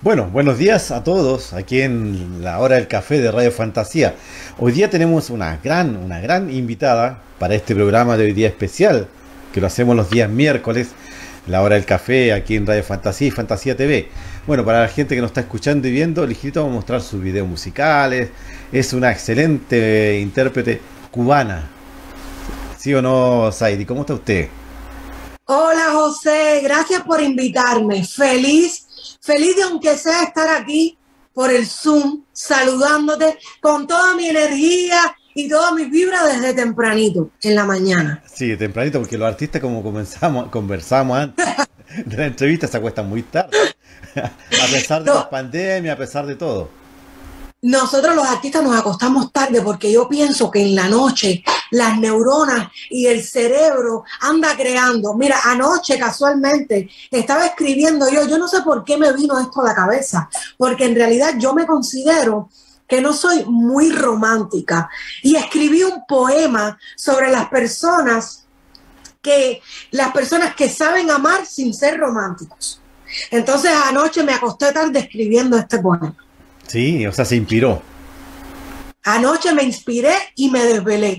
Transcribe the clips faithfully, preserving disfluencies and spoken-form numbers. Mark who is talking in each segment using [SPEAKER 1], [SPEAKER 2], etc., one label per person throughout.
[SPEAKER 1] Bueno, buenos días a todos aquí en la hora del café de Radio Fantasía. Hoy día tenemos una gran, una gran invitada para este programa de hoy día especial, que lo hacemos los días miércoles, la hora del café aquí en Radio Fantasía y Fantasía T V. Bueno, para la gente que nos está escuchando y viendo, Ligito va a mostrar sus videos musicales. Es una excelente intérprete cubana. ¿Sí o no, Saidi? ¿Cómo está usted?
[SPEAKER 2] Hola José, gracias por invitarme. Feliz, feliz de aunque sea estar aquí por el Zoom, saludándote con toda mi energía y toda mi vibra desde tempranito, en la mañana.
[SPEAKER 1] Sí, tempranito, porque los artistas, como comenzamos, conversamos antes de la entrevista, se acuestan muy tarde. A pesar de
[SPEAKER 2] No,
[SPEAKER 1] las pandemias, a pesar de todo.
[SPEAKER 2] nosotros los artistas nos acostamos tarde porque yo pienso que en la noche las neuronas y el cerebro anda creando. Mira, anoche casualmente estaba escribiendo yo, yo no sé por qué me vino esto a la cabeza, porque en realidad yo me considero que no soy muy romántica y escribí un poema sobre las personas que, las personas que saben amar sin ser románticos. Entonces anoche me acosté tarde escribiendo este poema.
[SPEAKER 1] Sí, o sea, se inspiró.
[SPEAKER 2] Anoche me inspiré y me desvelé.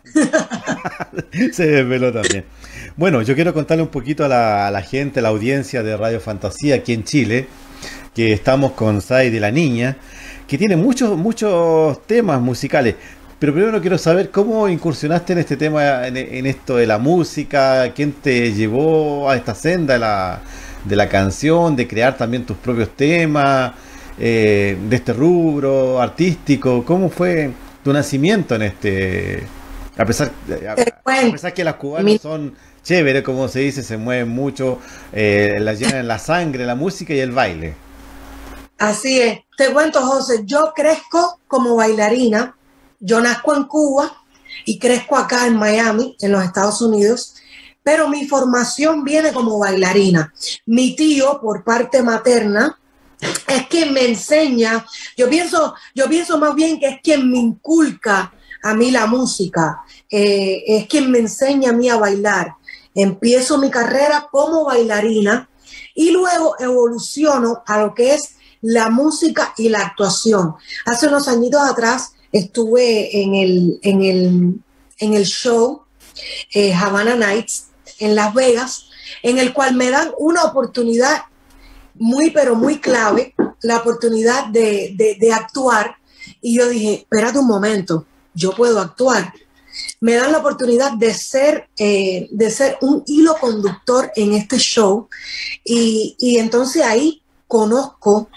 [SPEAKER 1] Se desveló también. Bueno, yo quiero contarle un poquito a la, a la gente, a la audiencia de Radio Fantasía aquí en Chile, que estamos con Saidi la Niña, que tiene muchos, muchos temas musicales. Pero primero quiero saber cómo incursionaste en este tema, en, en esto de la música, quién te llevó a esta senda de la, de la canción, de crear también tus propios temas, eh, de este rubro artístico. ¿Cómo fue tu nacimiento en este? A pesar,
[SPEAKER 2] Te
[SPEAKER 1] a, a
[SPEAKER 2] cuento,
[SPEAKER 1] pesar que las cubanas
[SPEAKER 2] mi-
[SPEAKER 1] son chéveres, como se dice, se mueven mucho, eh, las llenan en la sangre, la música y el baile.
[SPEAKER 2] así es. Te cuento, José, yo crezco como bailarina. Yo nazco en Cuba y crezco acá en Miami, en los Estados Unidos, pero mi formación viene como bailarina. Mi tío, por parte materna, es quien me enseña, yo pienso, yo pienso más bien que es quien me inculca a mí la música, eh, es quien me enseña a mí a bailar. Empiezo mi carrera como bailarina y luego evoluciono a lo que es la música y la actuación. Hace unos añitos atrás estuve en el, en el, en el show eh, Havana Nights en Las Vegas, en el cual me dan una oportunidad muy, pero muy clave, la oportunidad de, de, de actuar. Y yo dije, espérate un momento, yo puedo actuar. Me dan la oportunidad de ser, eh, de ser un hilo conductor en este show. Y, y entonces ahí conozco,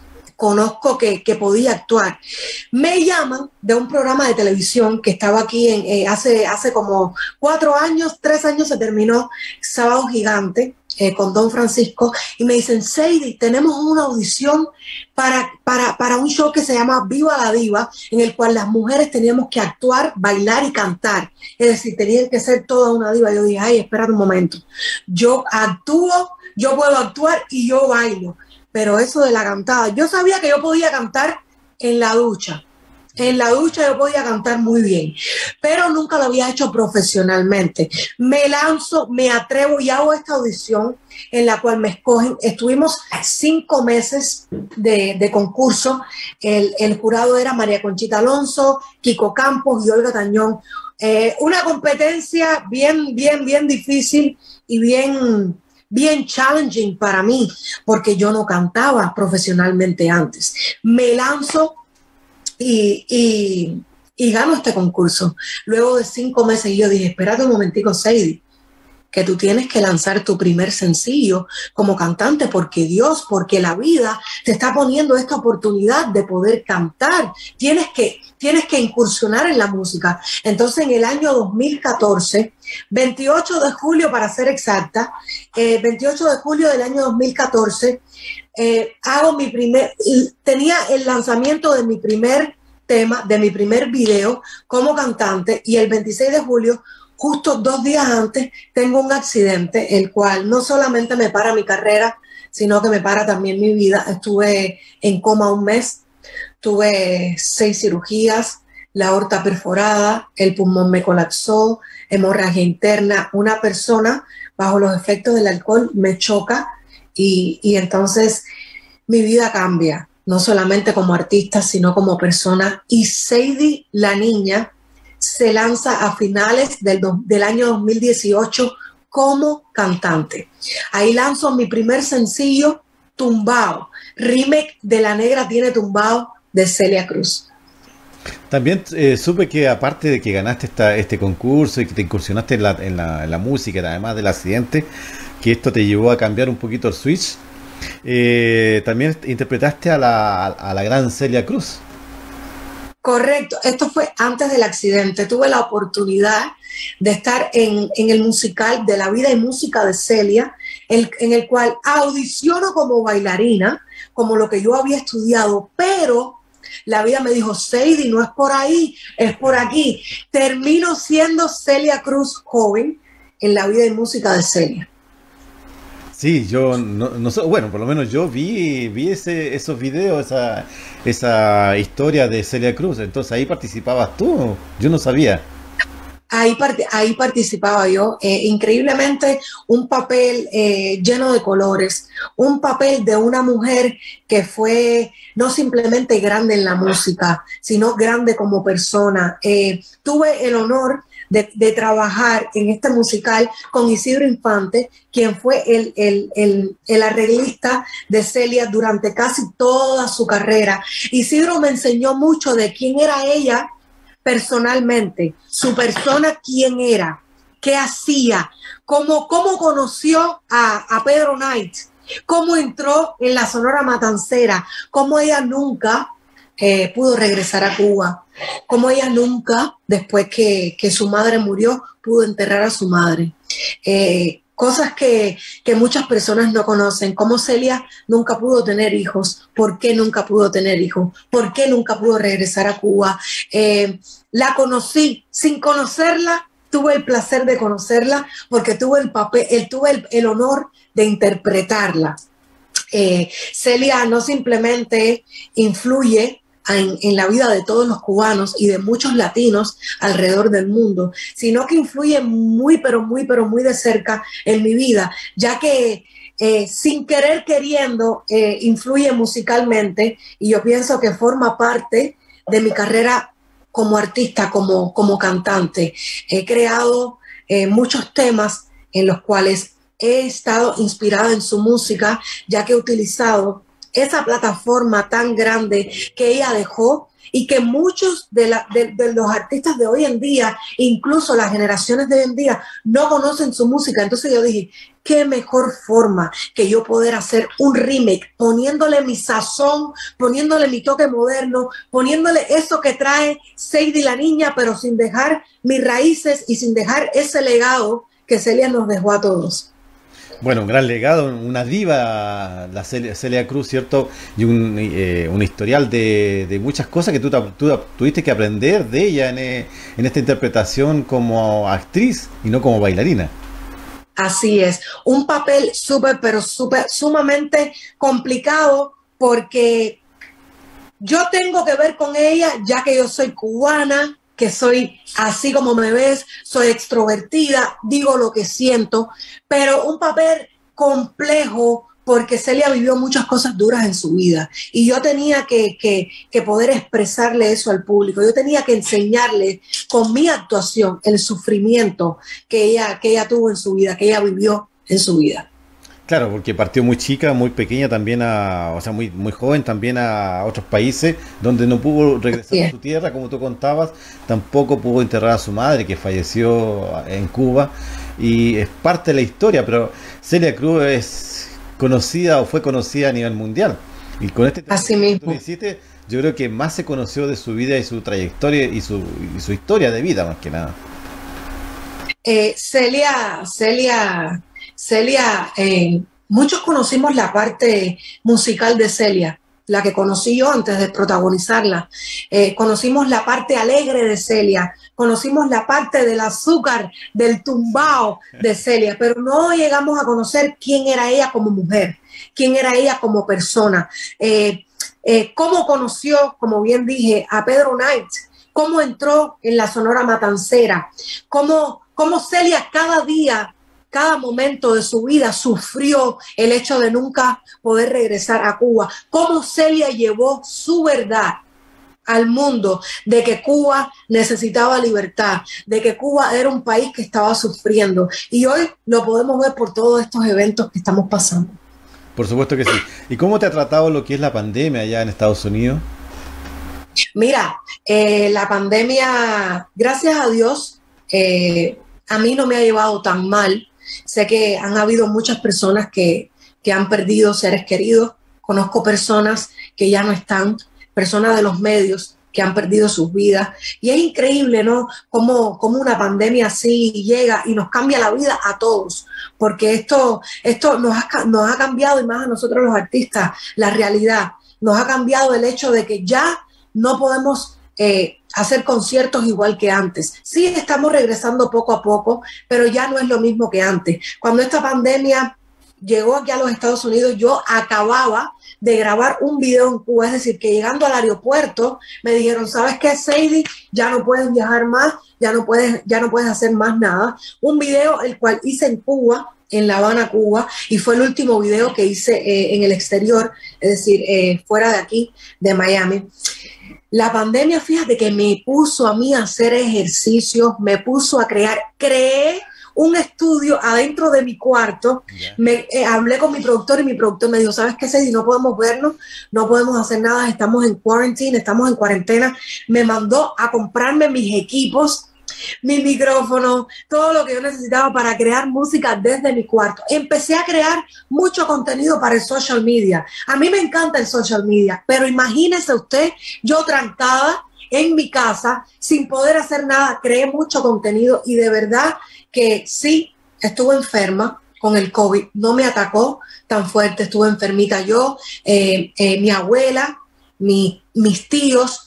[SPEAKER 2] conozco que, que podía actuar. Me llaman de un programa de televisión que estaba aquí en, eh, hace, hace como cuatro años, tres años se terminó, Sábado Gigante, eh, con Don Francisco, y me dicen, Saidi, tenemos una audición para, para, para un show que se llama Viva la Diva, en el cual las mujeres teníamos que actuar, bailar y cantar. Es decir, tenían que ser toda una diva. Yo dije, ay, espérate un momento. Yo actúo, yo puedo actuar y yo bailo. Pero eso de la cantada, yo sabía que yo podía cantar en la ducha. En la ducha yo podía cantar muy bien, pero nunca lo había hecho profesionalmente. Me lanzo, me atrevo y hago esta audición en la cual me escogen. Estuvimos cinco meses de, de concurso. El, el jurado era María Conchita Alonso, Kiko Campos y Olga Tañón. Eh, una competencia bien, bien, bien difícil y bien, bien challenging para mí, porque yo no cantaba profesionalmente antes. Me lanzo y, y, y gano este concurso. Luego de cinco meses yo dije, espérate un momentico, Saidi, que tú tienes que lanzar tu primer sencillo como cantante porque Dios, porque la vida te está poniendo esta oportunidad de poder cantar. Tienes que, tienes que incursionar en la música. Entonces, en el año dos mil catorce, veintiocho de julio para ser exacta, eh, veintiocho de julio del año dos mil catorce, eh, hago mi primer, tenía el lanzamiento de mi primer tema, de mi primer video como cantante, y el veintiséis de julio, justo dos días antes, tengo un accidente, el cual no solamente me para mi carrera, sino que me para también mi vida. Estuve en coma un mes, tuve seis cirugías, la aorta perforada, el pulmón me colapsó, hemorragia interna. Una persona bajo los efectos del alcohol me choca y, y entonces mi vida cambia, no solamente como artista, sino como persona. Y Seidy la Niña se lanza a finales del, do, del año dos mil dieciocho como cantante. Ahí lanzo mi primer sencillo, Tumbao, remake de La Negra Tiene Tumbao de Celia Cruz.
[SPEAKER 1] También eh, supe que aparte de que ganaste esta, este concurso y que te incursionaste en la, en, la, en la música, además del accidente, que esto te llevó a cambiar un poquito el switch, eh, también interpretaste a la, a la gran Celia Cruz.
[SPEAKER 2] Correcto, esto fue antes del accidente. Tuve la oportunidad de estar en, en el musical de La Vida y Música de Celia, el, en el cual audiciono como bailarina, como lo que yo había estudiado, pero la vida me dijo, Seidy, no es por ahí, es por aquí. Termino siendo Celia Cruz joven en La Vida y Música de Celia.
[SPEAKER 1] Sí, yo no, no bueno, por lo menos yo vi, vi ese, esos videos, esa, esa historia de Celia Cruz, entonces ahí participabas tú, yo no sabía.
[SPEAKER 2] Ahí, ahí participaba yo, eh, increíblemente un papel eh, lleno de colores, un papel de una mujer que fue no simplemente grande en la música, sino grande como persona. Eh, tuve el honor de, de trabajar en este musical con Isidro Infante, quien fue el, el, el, el arreglista de Celia durante casi toda su carrera. Isidro me enseñó mucho de quién era ella personalmente, su persona, quién era, qué hacía, cómo, cómo conoció a, a Pedro Knight, cómo entró en la Sonora Matancera, cómo ella nunca eh, pudo regresar a Cuba, cómo ella nunca, después que, que su madre murió, pudo enterrar a su madre. Eh, Cosas que, que muchas personas no conocen, como Celia nunca pudo tener hijos, por qué nunca pudo tener hijos, por qué nunca pudo regresar a Cuba. Eh, la conocí, sin conocerla, tuve el placer de conocerla porque tuve el, papel, el, tuve el, el honor de interpretarla. Eh, Celia no simplemente influye En, en la vida de todos los cubanos y de muchos latinos alrededor del mundo, sino que influye muy, pero muy, pero muy de cerca en mi vida, ya que eh, sin querer queriendo eh, influye musicalmente y yo pienso que forma parte de mi carrera como artista, como, como cantante. He creado eh, muchos temas en los cuales he estado inspirada en su música, ya que he utilizado esa plataforma tan grande que ella dejó y que muchos de, la, de, de los artistas de hoy en día, incluso las generaciones de hoy en día, no conocen su música. Entonces yo dije, qué mejor forma que yo poder hacer un remake, poniéndole mi sazón, poniéndole mi toque moderno, poniéndole eso que trae Seidy la Niña, pero sin dejar mis raíces y sin dejar ese legado que Celia nos dejó a todos.
[SPEAKER 1] Bueno, un gran legado, una diva, la Celia, Celia Cruz, ¿cierto? Y un, eh, un historial de, de muchas cosas que tú, tú tuviste que aprender de ella en, en esta interpretación como actriz y no como bailarina.
[SPEAKER 2] Así es, un papel súper, pero súper, sumamente complicado porque yo tengo que ver con ella ya que yo soy cubana, que soy así como me ves, soy extrovertida, digo lo que siento, pero un papel complejo porque Celia vivió muchas cosas duras en su vida y yo tenía que, que, que poder expresarle eso al público, yo tenía que enseñarle con mi actuación el sufrimiento que ella, que ella tuvo en su vida, que ella vivió en su vida.
[SPEAKER 1] Claro, porque partió muy chica, muy pequeña también, a, o sea, muy, muy joven también a otros países donde no pudo regresar yeah. a su tierra, como tú contabas, tampoco pudo enterrar a su madre que falleció en Cuba y es parte de la historia, pero Celia Cruz es conocida o fue conocida a nivel mundial y con este tema
[SPEAKER 2] Así
[SPEAKER 1] que
[SPEAKER 2] mismo.
[SPEAKER 1] tú le hiciste, yo creo que más se conoció de su vida y su trayectoria y su, y su historia de vida más que nada.
[SPEAKER 2] Eh, Celia, Celia... Celia, eh, muchos conocimos la parte musical de Celia, la que conocí yo antes de protagonizarla. Eh, conocimos la parte alegre de Celia, conocimos la parte del azúcar, del tumbao de Celia, pero no llegamos a conocer quién era ella como mujer, quién era ella como persona, eh, eh, cómo conoció, como bien dije, a Pedro Knight, cómo entró en la Sonora Matancera, cómo, cómo Celia cada día cada momento de su vida sufrió el hecho de nunca poder regresar a Cuba. Cómo Celia llevó su verdad al mundo de que Cuba necesitaba libertad, de que Cuba era un país que estaba sufriendo. Y hoy lo podemos ver por todos estos eventos que estamos pasando.
[SPEAKER 1] Por supuesto que sí. ¿Y cómo te ha tratado lo que es la pandemia allá en Estados Unidos?
[SPEAKER 2] Mira, eh, la pandemia, gracias a Dios, eh, a mí no me ha llevado tan mal. Sé que han habido muchas personas que, que han perdido seres queridos. Conozco personas que ya no están, personas de los medios que han perdido sus vidas. Y es increíble, ¿no? Cómo, cómo una pandemia así llega y nos cambia la vida a todos. Porque esto, esto nos ha, nos ha cambiado, y más a nosotros los artistas, la realidad. Nos ha cambiado el hecho de que ya no podemos eh, hacer conciertos igual que antes. Sí, estamos regresando poco a poco, pero ya no es lo mismo que antes. Cuando esta pandemia llegó aquí a los Estados Unidos, yo acababa de grabar un video en Cuba, es decir, que llegando al aeropuerto me dijeron, ¿sabes qué, Sadie? Ya no puedes viajar más, ya no puedes, ya no puedes hacer más nada. Un video el cual hice en Cuba, en La Habana, Cuba, y fue el último video que hice eh, en el exterior, es decir, eh, fuera de aquí, de Miami. La pandemia, fíjate que me puso a mí a hacer ejercicios, me puso a crear, creé un estudio adentro de mi cuarto. Yeah. Me eh, hablé con mi productor y mi productor me dijo, ¿sabes qué, Sadie? No podemos vernos, no podemos hacer nada, estamos en quarantine, estamos en cuarentena. Me mandó a comprarme mis equipos, mi micrófono, todo lo que yo necesitaba para crear música desde mi cuarto. Empecé a crear mucho contenido para el social media. A mí me encanta el social media, pero imagínese usted, yo trancada en mi casa, sin poder hacer nada, creé mucho contenido y de verdad que sí, estuve enferma con el COVID, no me atacó tan fuerte, estuve enfermita yo, eh, eh, mi abuela, mi, mis tíos,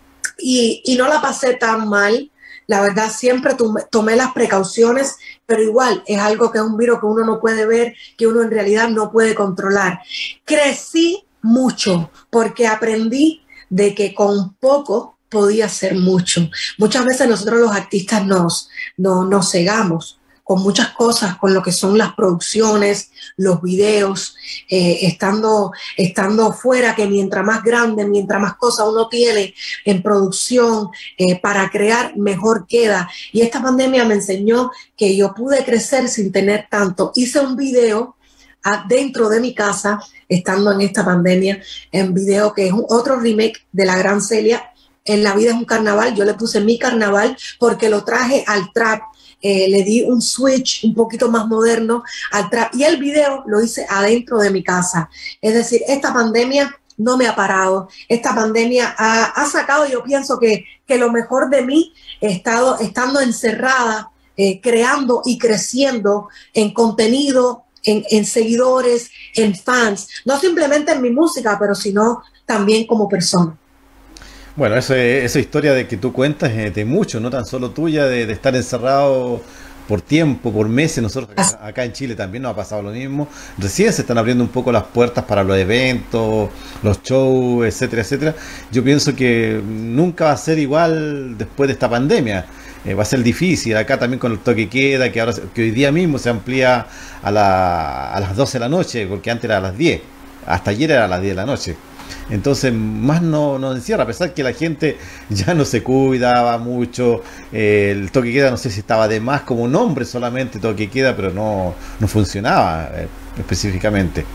[SPEAKER 2] y, y no la pasé tan mal. La verdad, siempre tomé, tomé las precauciones, pero igual es algo que es un virus que uno no puede ver, que uno en realidad no puede controlar. Crecí mucho porque aprendí de que con poco podía hacer mucho. Muchas veces nosotros los artistas nos, nos, nos cegamos con muchas cosas, con lo que son las producciones, los videos, eh, estando, estando fuera, que mientras más grande, mientras más cosas uno tiene en producción eh, para crear, mejor queda. Y esta pandemia me enseñó que yo pude crecer sin tener tanto. Hice un video dentro de mi casa, estando en esta pandemia, en video que es un, otro remake de La Gran Celia, En la vida es un carnaval. Yo le puse mi carnaval porque lo traje al trap. Eh, le di un switch un poquito más moderno al trap y el video lo hice adentro de mi casa. Es decir, esta pandemia no me ha parado. Esta pandemia ha, ha sacado, yo pienso que, que lo mejor de mí, he estado estando encerrada, eh, creando y creciendo en contenido, en, en seguidores, en fans, no simplemente en mi música, pero sino también como persona.
[SPEAKER 1] Bueno, eso, esa historia de que tú cuentas es de mucho, no tan solo tuya, de, de estar encerrado por tiempo, por meses. Nosotros acá, acá en Chile también nos ha pasado lo mismo. Recién se están abriendo un poco las puertas para los eventos, los shows, etcétera, etcétera. Yo pienso que nunca va a ser igual después de esta pandemia. Eh, va a ser difícil. Acá también con el toque queda, que ahora que hoy día mismo se amplía a, la, a las doce de la noche, porque antes era a las diez. Hasta ayer era a las diez de la noche. Entonces más no nos encierra, a pesar que la gente ya no se cuidaba mucho. Eh, el toque queda, no sé si estaba de más como nombre solamente, toque queda, pero no, no funcionaba eh, específicamente.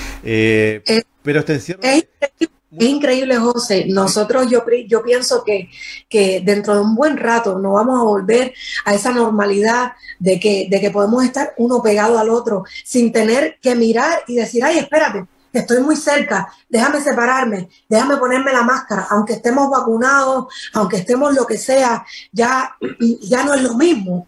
[SPEAKER 1] Eh,
[SPEAKER 2] eh,
[SPEAKER 1] pero este encierro...
[SPEAKER 2] Es, es increíble, José. Nosotros, yo, yo pienso que, que dentro de un buen rato nos vamos a volver a esa normalidad de que, de que podemos estar uno pegado al otro sin tener que mirar y decir, ay, espérate, estoy muy cerca, déjame separarme, déjame ponerme la máscara, aunque estemos vacunados, aunque estemos lo que sea, ya, ya no es lo mismo.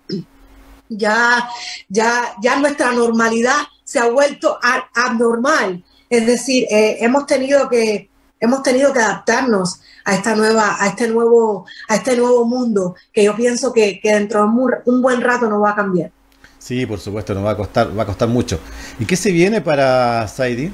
[SPEAKER 2] Ya, ya, ya nuestra normalidad se ha vuelto a, abnormal. Es decir, eh, hemos tenido que, hemos tenido que adaptarnos a esta nueva, a este nuevo, a este nuevo mundo que yo pienso que, que dentro de un, un buen rato nos va a cambiar.
[SPEAKER 1] Sí, por supuesto, nos va a costar, va a costar mucho. ¿Y qué se viene para Sadie?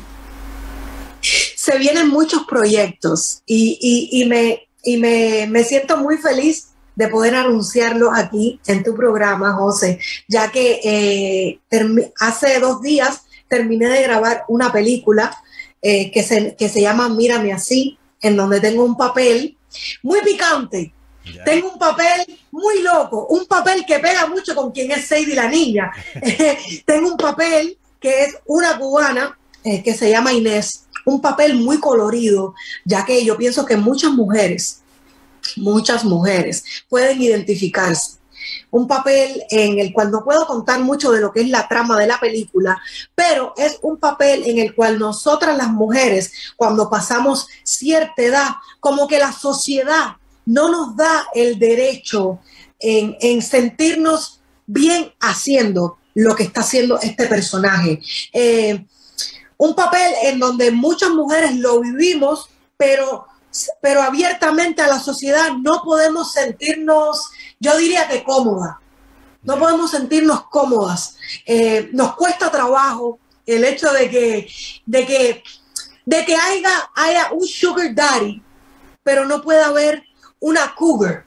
[SPEAKER 2] Se vienen muchos proyectos y, y, y, me, y me, me siento muy feliz de poder anunciarlo aquí en tu programa, José, ya que eh, hace dos días terminé de grabar una película eh, que, se, que se llama Mírame Así, en donde tengo un papel muy picante. Ya. Tengo un papel muy loco, un papel que pega mucho con quien es Sadie la niña. Tengo un papel que es una cubana eh, que se llama Inés, un papel muy colorido, ya que yo pienso que muchas mujeres, muchas mujeres pueden identificarse. Un papel en el cual no puedo contar mucho de lo que es la trama de la película, pero es un papel en el cual nosotras las mujeres, cuando pasamos cierta edad, como que la sociedad no nos da el derecho en, en sentirnos bien haciendo lo que está haciendo este personaje. Eh, un papel en donde muchas mujeres lo vivimos, pero, pero abiertamente a la sociedad no podemos sentirnos, yo diría que cómodas. No podemos sentirnos cómodas. Eh, nos cuesta trabajo el hecho de que, de que, de que haya, haya un sugar daddy, pero no pueda haber una cougar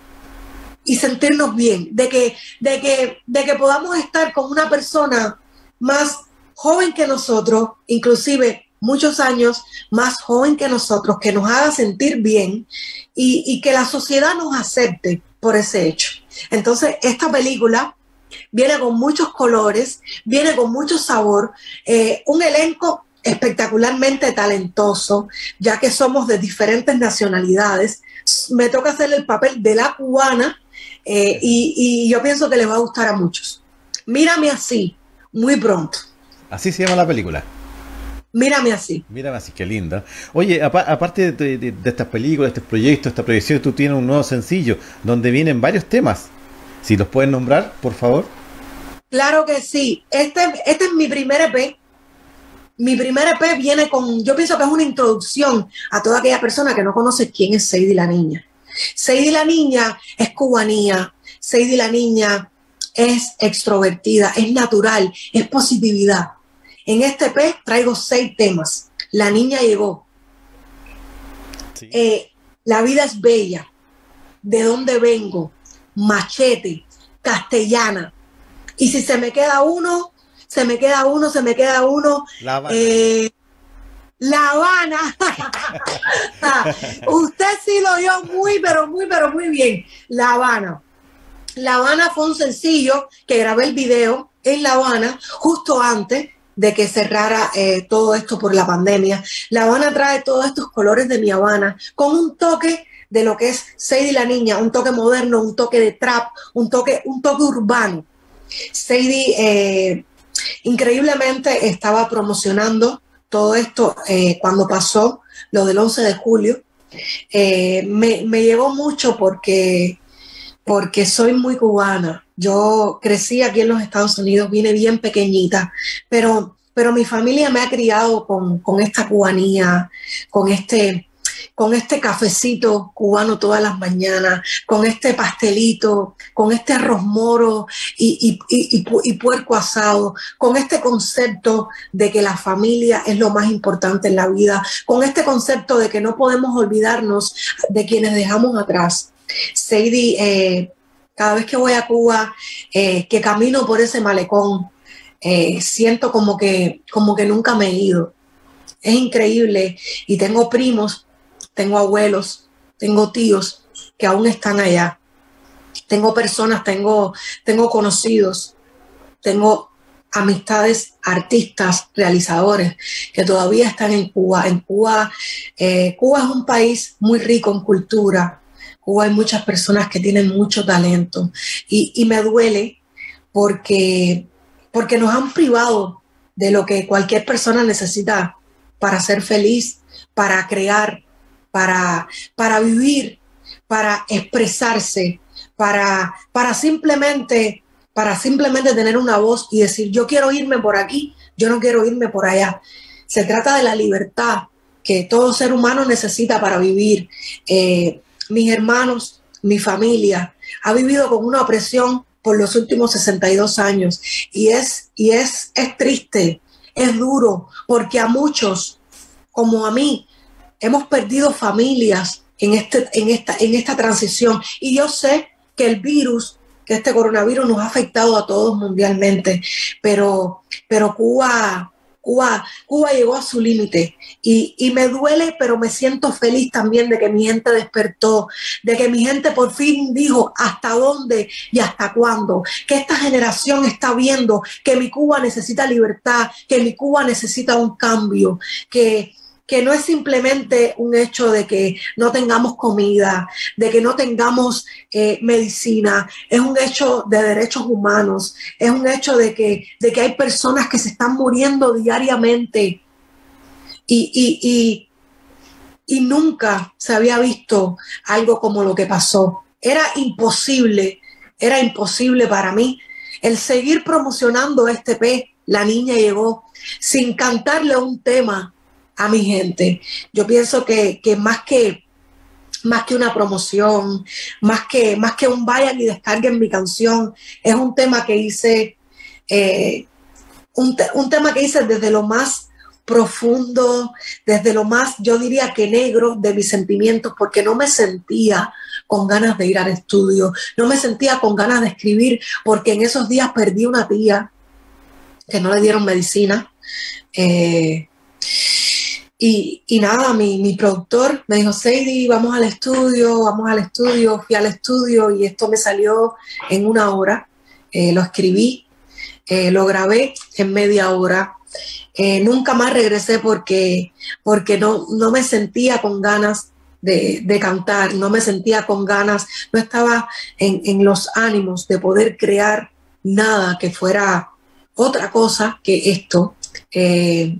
[SPEAKER 2] y sentirnos bien, de que, de que, de que podamos estar con una persona más joven que nosotros, inclusive muchos años más joven que nosotros, que nos haga sentir bien y, y que la sociedad nos acepte por ese hecho. Entonces, esta película viene con muchos colores, viene con mucho sabor, eh, un elenco espectacularmente talentoso, ya que somos de diferentes nacionalidades. Me toca hacer el papel de la cubana eh, y, y yo pienso que les va a gustar a muchos. Mírame Así, muy pronto.
[SPEAKER 1] Así se llama la película.
[SPEAKER 2] Mírame Así.
[SPEAKER 1] Mírame Así, qué linda. Oye, apa aparte de, de, de estas películas, de estos proyectos, esta proyección, tú tienes un nuevo sencillo donde vienen varios temas. Si los puedes nombrar, por favor.
[SPEAKER 2] Claro que sí. Este, este es mi primer E P. Mi primer E P viene con, yo pienso que es una introducción a toda aquella persona que no conoce quién es Sadie la niña. Sadie la niña es cubanía. Sadie la niña es extrovertida, es natural, es positividad. En este E P traigo seis temas. La niña llegó. Sí. Eh, la vida es bella. ¿De dónde vengo? Machete. Castellana. Y si se me queda uno, se me queda uno, se me queda uno.
[SPEAKER 1] La Habana.
[SPEAKER 2] Eh, La Habana. Usted sí lo oyó muy, pero muy, pero muy bien. La Habana. La Habana fue un sencillo que grabé el video en La Habana justo antes de que cerrara eh, todo esto por la pandemia. La Habana trae todos estos colores de mi Habana con un toque de lo que es Sadie la niña, un toque moderno, un toque de trap, un toque, un toque urbano. Sadie eh, increíblemente estaba promocionando todo esto eh, cuando pasó lo del once de julio. Eh, me, me llegó mucho porque, porque soy muy cubana. Yo crecí aquí en los Estados Unidos, vine bien pequeñita, pero, pero mi familia me ha criado con, con esta cubanía, con este... con este cafecito cubano todas las mañanas, con este pastelito, con este arroz moro y, y, y, y puerco asado, con este concepto de que la familia es lo más importante en la vida, con este concepto de que no podemos olvidarnos de quienes dejamos atrás. Sadie, eh, cada vez que voy a Cuba, eh, que camino por ese malecón, eh, siento como que, como que nunca me he ido. Es increíble y tengo primos, tengo abuelos, tengo tíos que aún están allá. Tengo personas, tengo, tengo conocidos, tengo amistades, artistas, realizadores que todavía están en Cuba. En Cuba, eh, Cuba es un país muy rico en cultura. Cuba hay muchas personas que tienen mucho talento y, y me duele porque, porque nos han privado de lo que cualquier persona necesita para ser feliz, para crear, Para, para vivir, para expresarse, para, para, simplemente, para simplemente tener una voz y decir, yo quiero irme por aquí, yo no quiero irme por allá. Se trata de la libertad que todo ser humano necesita para vivir. Eh, mis hermanos, mi familia, ha vivido con una opresión por los últimos sesenta y dos años y es, y es, es triste, es duro, porque a muchos, como a mí, hemos perdido familias en, este, en, esta, en esta transición. Y yo sé que el virus, que este coronavirus nos ha afectado a todos mundialmente, pero, pero Cuba, Cuba, Cuba llegó a su límite y, y me duele, pero me siento feliz también de que mi gente despertó, de que mi gente por fin dijo hasta dónde y hasta cuándo, que esta generación está viendo que mi Cuba necesita libertad, que mi Cuba necesita un cambio, que que no es simplemente un hecho de que no tengamos comida, de que no tengamos eh, medicina, es un hecho de derechos humanos, es un hecho de que, de que hay personas que se están muriendo diariamente y, y, y, y nunca se había visto algo como lo que pasó. Era imposible, era imposible para mí el seguir promocionando este P, La Niña Llegó, sin cantarle un tema a mi gente. Yo pienso que, que más que más que una promoción, más que, más que un vayan y descarguen mi canción, es un tema que hice, eh, un, te, un tema que hice desde lo más profundo, desde lo más, yo diría que negro de mis sentimientos, porque no me sentía con ganas de ir al estudio, no me sentía con ganas de escribir, porque en esos días perdí una tía que no le dieron medicina, eh, Y, y nada, mi, mi productor me dijo, Sadie, vamos al estudio, vamos al estudio, fui al estudio y esto me salió en una hora, eh, lo escribí, eh, lo grabé en media hora, eh, nunca más regresé porque, porque no, no me sentía con ganas de, de cantar, no me sentía con ganas, no estaba en, en los ánimos de poder crear nada que fuera otra cosa que esto. Eh,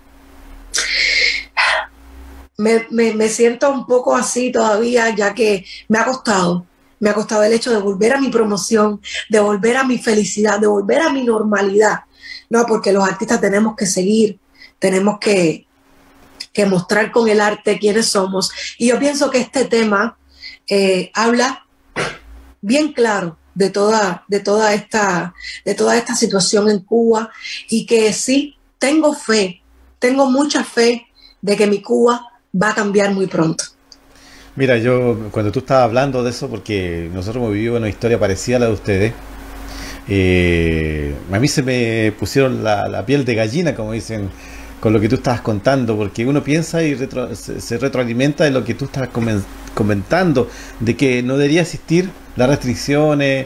[SPEAKER 2] Me, me, me siento un poco así todavía, ya que me ha costado, me ha costado el hecho de volver a mi promoción, de volver a mi felicidad, de volver a mi normalidad, ¿no? Porque los artistas tenemos que seguir, tenemos que, que mostrar con el arte quiénes somos. Y yo pienso que este tema eh, habla bien claro de toda, de, toda esta, de toda esta situación en Cuba y que sí, tengo fe, tengo mucha fe de que mi Cuba va a cambiar muy pronto.
[SPEAKER 1] Mira, yo cuando tú estabas hablando de eso, porque nosotros hemos vivido una historia parecida a la de ustedes, eh, a mí se me pusieron la, la piel de gallina, como dicen, con lo que tú estabas contando, porque uno piensa y retro, se, se retroalimenta de lo que tú estás comentando, de que no debería existir las restricciones,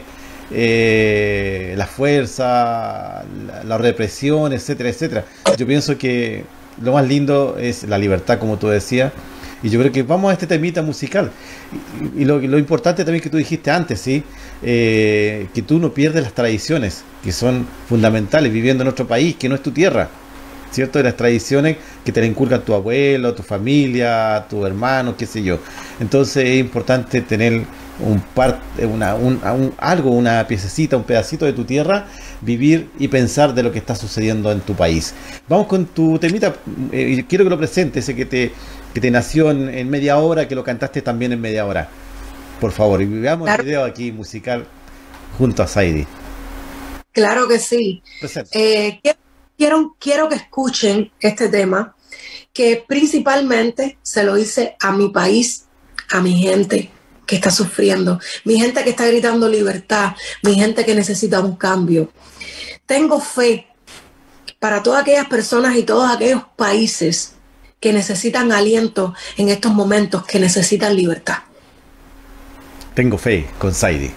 [SPEAKER 1] eh, la fuerza, la, la represión, etcétera, etcétera. Yo pienso que lo más lindo es la libertad, como tú decías, y yo creo que vamos a este temita musical. Y, y lo, lo importante también que tú dijiste antes, ¿sí? Eh, que tú no pierdes las tradiciones, que son fundamentales, viviendo en otro país, que no es tu tierra, ¿cierto? De las tradiciones que te la inculcan tu abuelo, tu familia, tu hermano, qué sé yo. Entonces es importante tener un parte, una, un, un, algo, una piececita, un pedacito de tu tierra, vivir y pensar de lo que está sucediendo en tu país. Vamos con tu temita, eh, quiero que lo presentes, ese que te, que te nació en, en media hora, que lo cantaste también en media hora, por favor, y veamos claro. El video aquí musical junto a Sadie.
[SPEAKER 2] Claro que sí. Eh, quiero, quiero que escuchen este tema, que principalmente se lo hice a mi país, a mi gente que está sufriendo, mi gente que está gritando libertad, mi gente que necesita un cambio. Tengo fe para todas aquellas personas y todos aquellos países que necesitan aliento en estos momentos, que necesitan libertad.
[SPEAKER 1] Tengo fe con Sadie.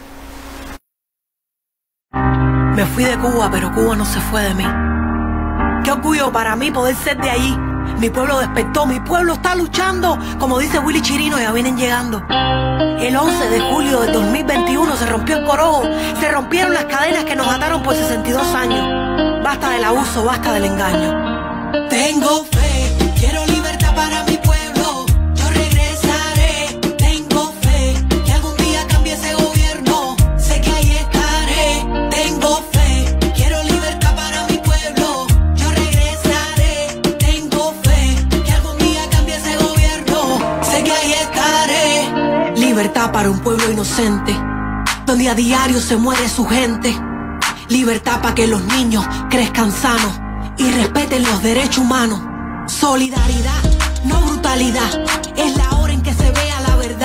[SPEAKER 3] Me fui de Cuba, pero Cuba no se fue de mí. Qué orgullo para mí poder ser de allí. Mi pueblo despertó, mi pueblo está luchando. Como dice Willy Chirino, ya vienen llegando. El once de julio del dos mil veintiuno se rompió el corojo. Se rompieron las cadenas que nos ataron por sesenta y dos años. Basta del abuso, basta del engaño. Tengo fe, quiero libertad para mi pueblo. Yo regresaré. Tengo fe, que algún día cambie ese gobierno. Sé que ahí estaré. Tengo fe, quiero libertad para mi pueblo. Yo regresaré. Tengo fe, que algún día cambie ese gobierno. Sé que ahí estaré. Libertad para un pueblo inocente, donde a diario se muere su gente. Libertad para que los niños crezcan sanos y respeten los derechos humanos. Solidaridad, no brutalidad, es la hora en que se vea la verdad.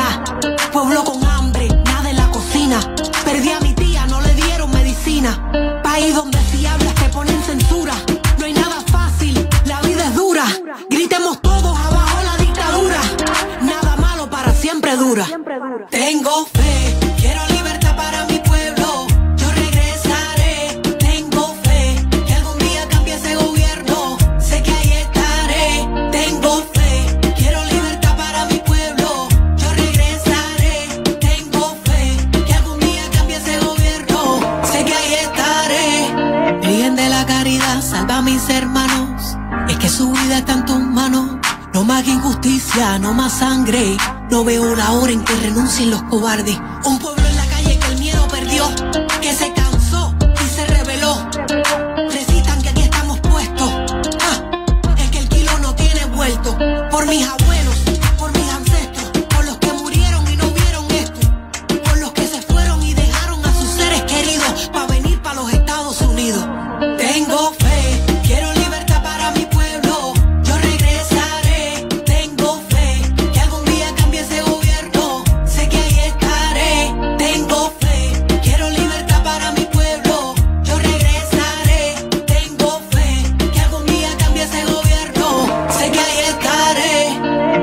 [SPEAKER 3] dura. Tengo fe, quiero libertad para mi pueblo. Yo regresaré. Tengo fe, que algún día cambie ese gobierno. Sé que ahí estaré. Tengo fe, quiero libertad para mi pueblo. Yo regresaré. Tengo fe, que algún día cambie ese gobierno. Sé que ahí estaré. Virgen de la caridad, salva a mis hermanos. Es que su vida está en tus manos. No más injusticia, no más sangre. No veo la hora en que renuncien los cobardes. Un pueblo en la calle que el miedo perdió, que se cansó y se rebeló. Recitan que aquí estamos puestos. Ah, es que el kilo no tiene vuelto. Por mis abuelos, por mis ancestros, por los que murieron y no vieron esto, por los que se fueron y dejaron a sus seres queridos para venir para los Estados Unidos. Tengo fe, quiero libertad para mi pueblo. Yo regresaré. Tengo fe, que algún día cambie ese gobierno. Sé que ahí estaré. Tengo fe, quiero libertad para mi pueblo. Yo regresaré. Tengo fe, que algún día cambie ese gobierno. Sé que ahí estaré.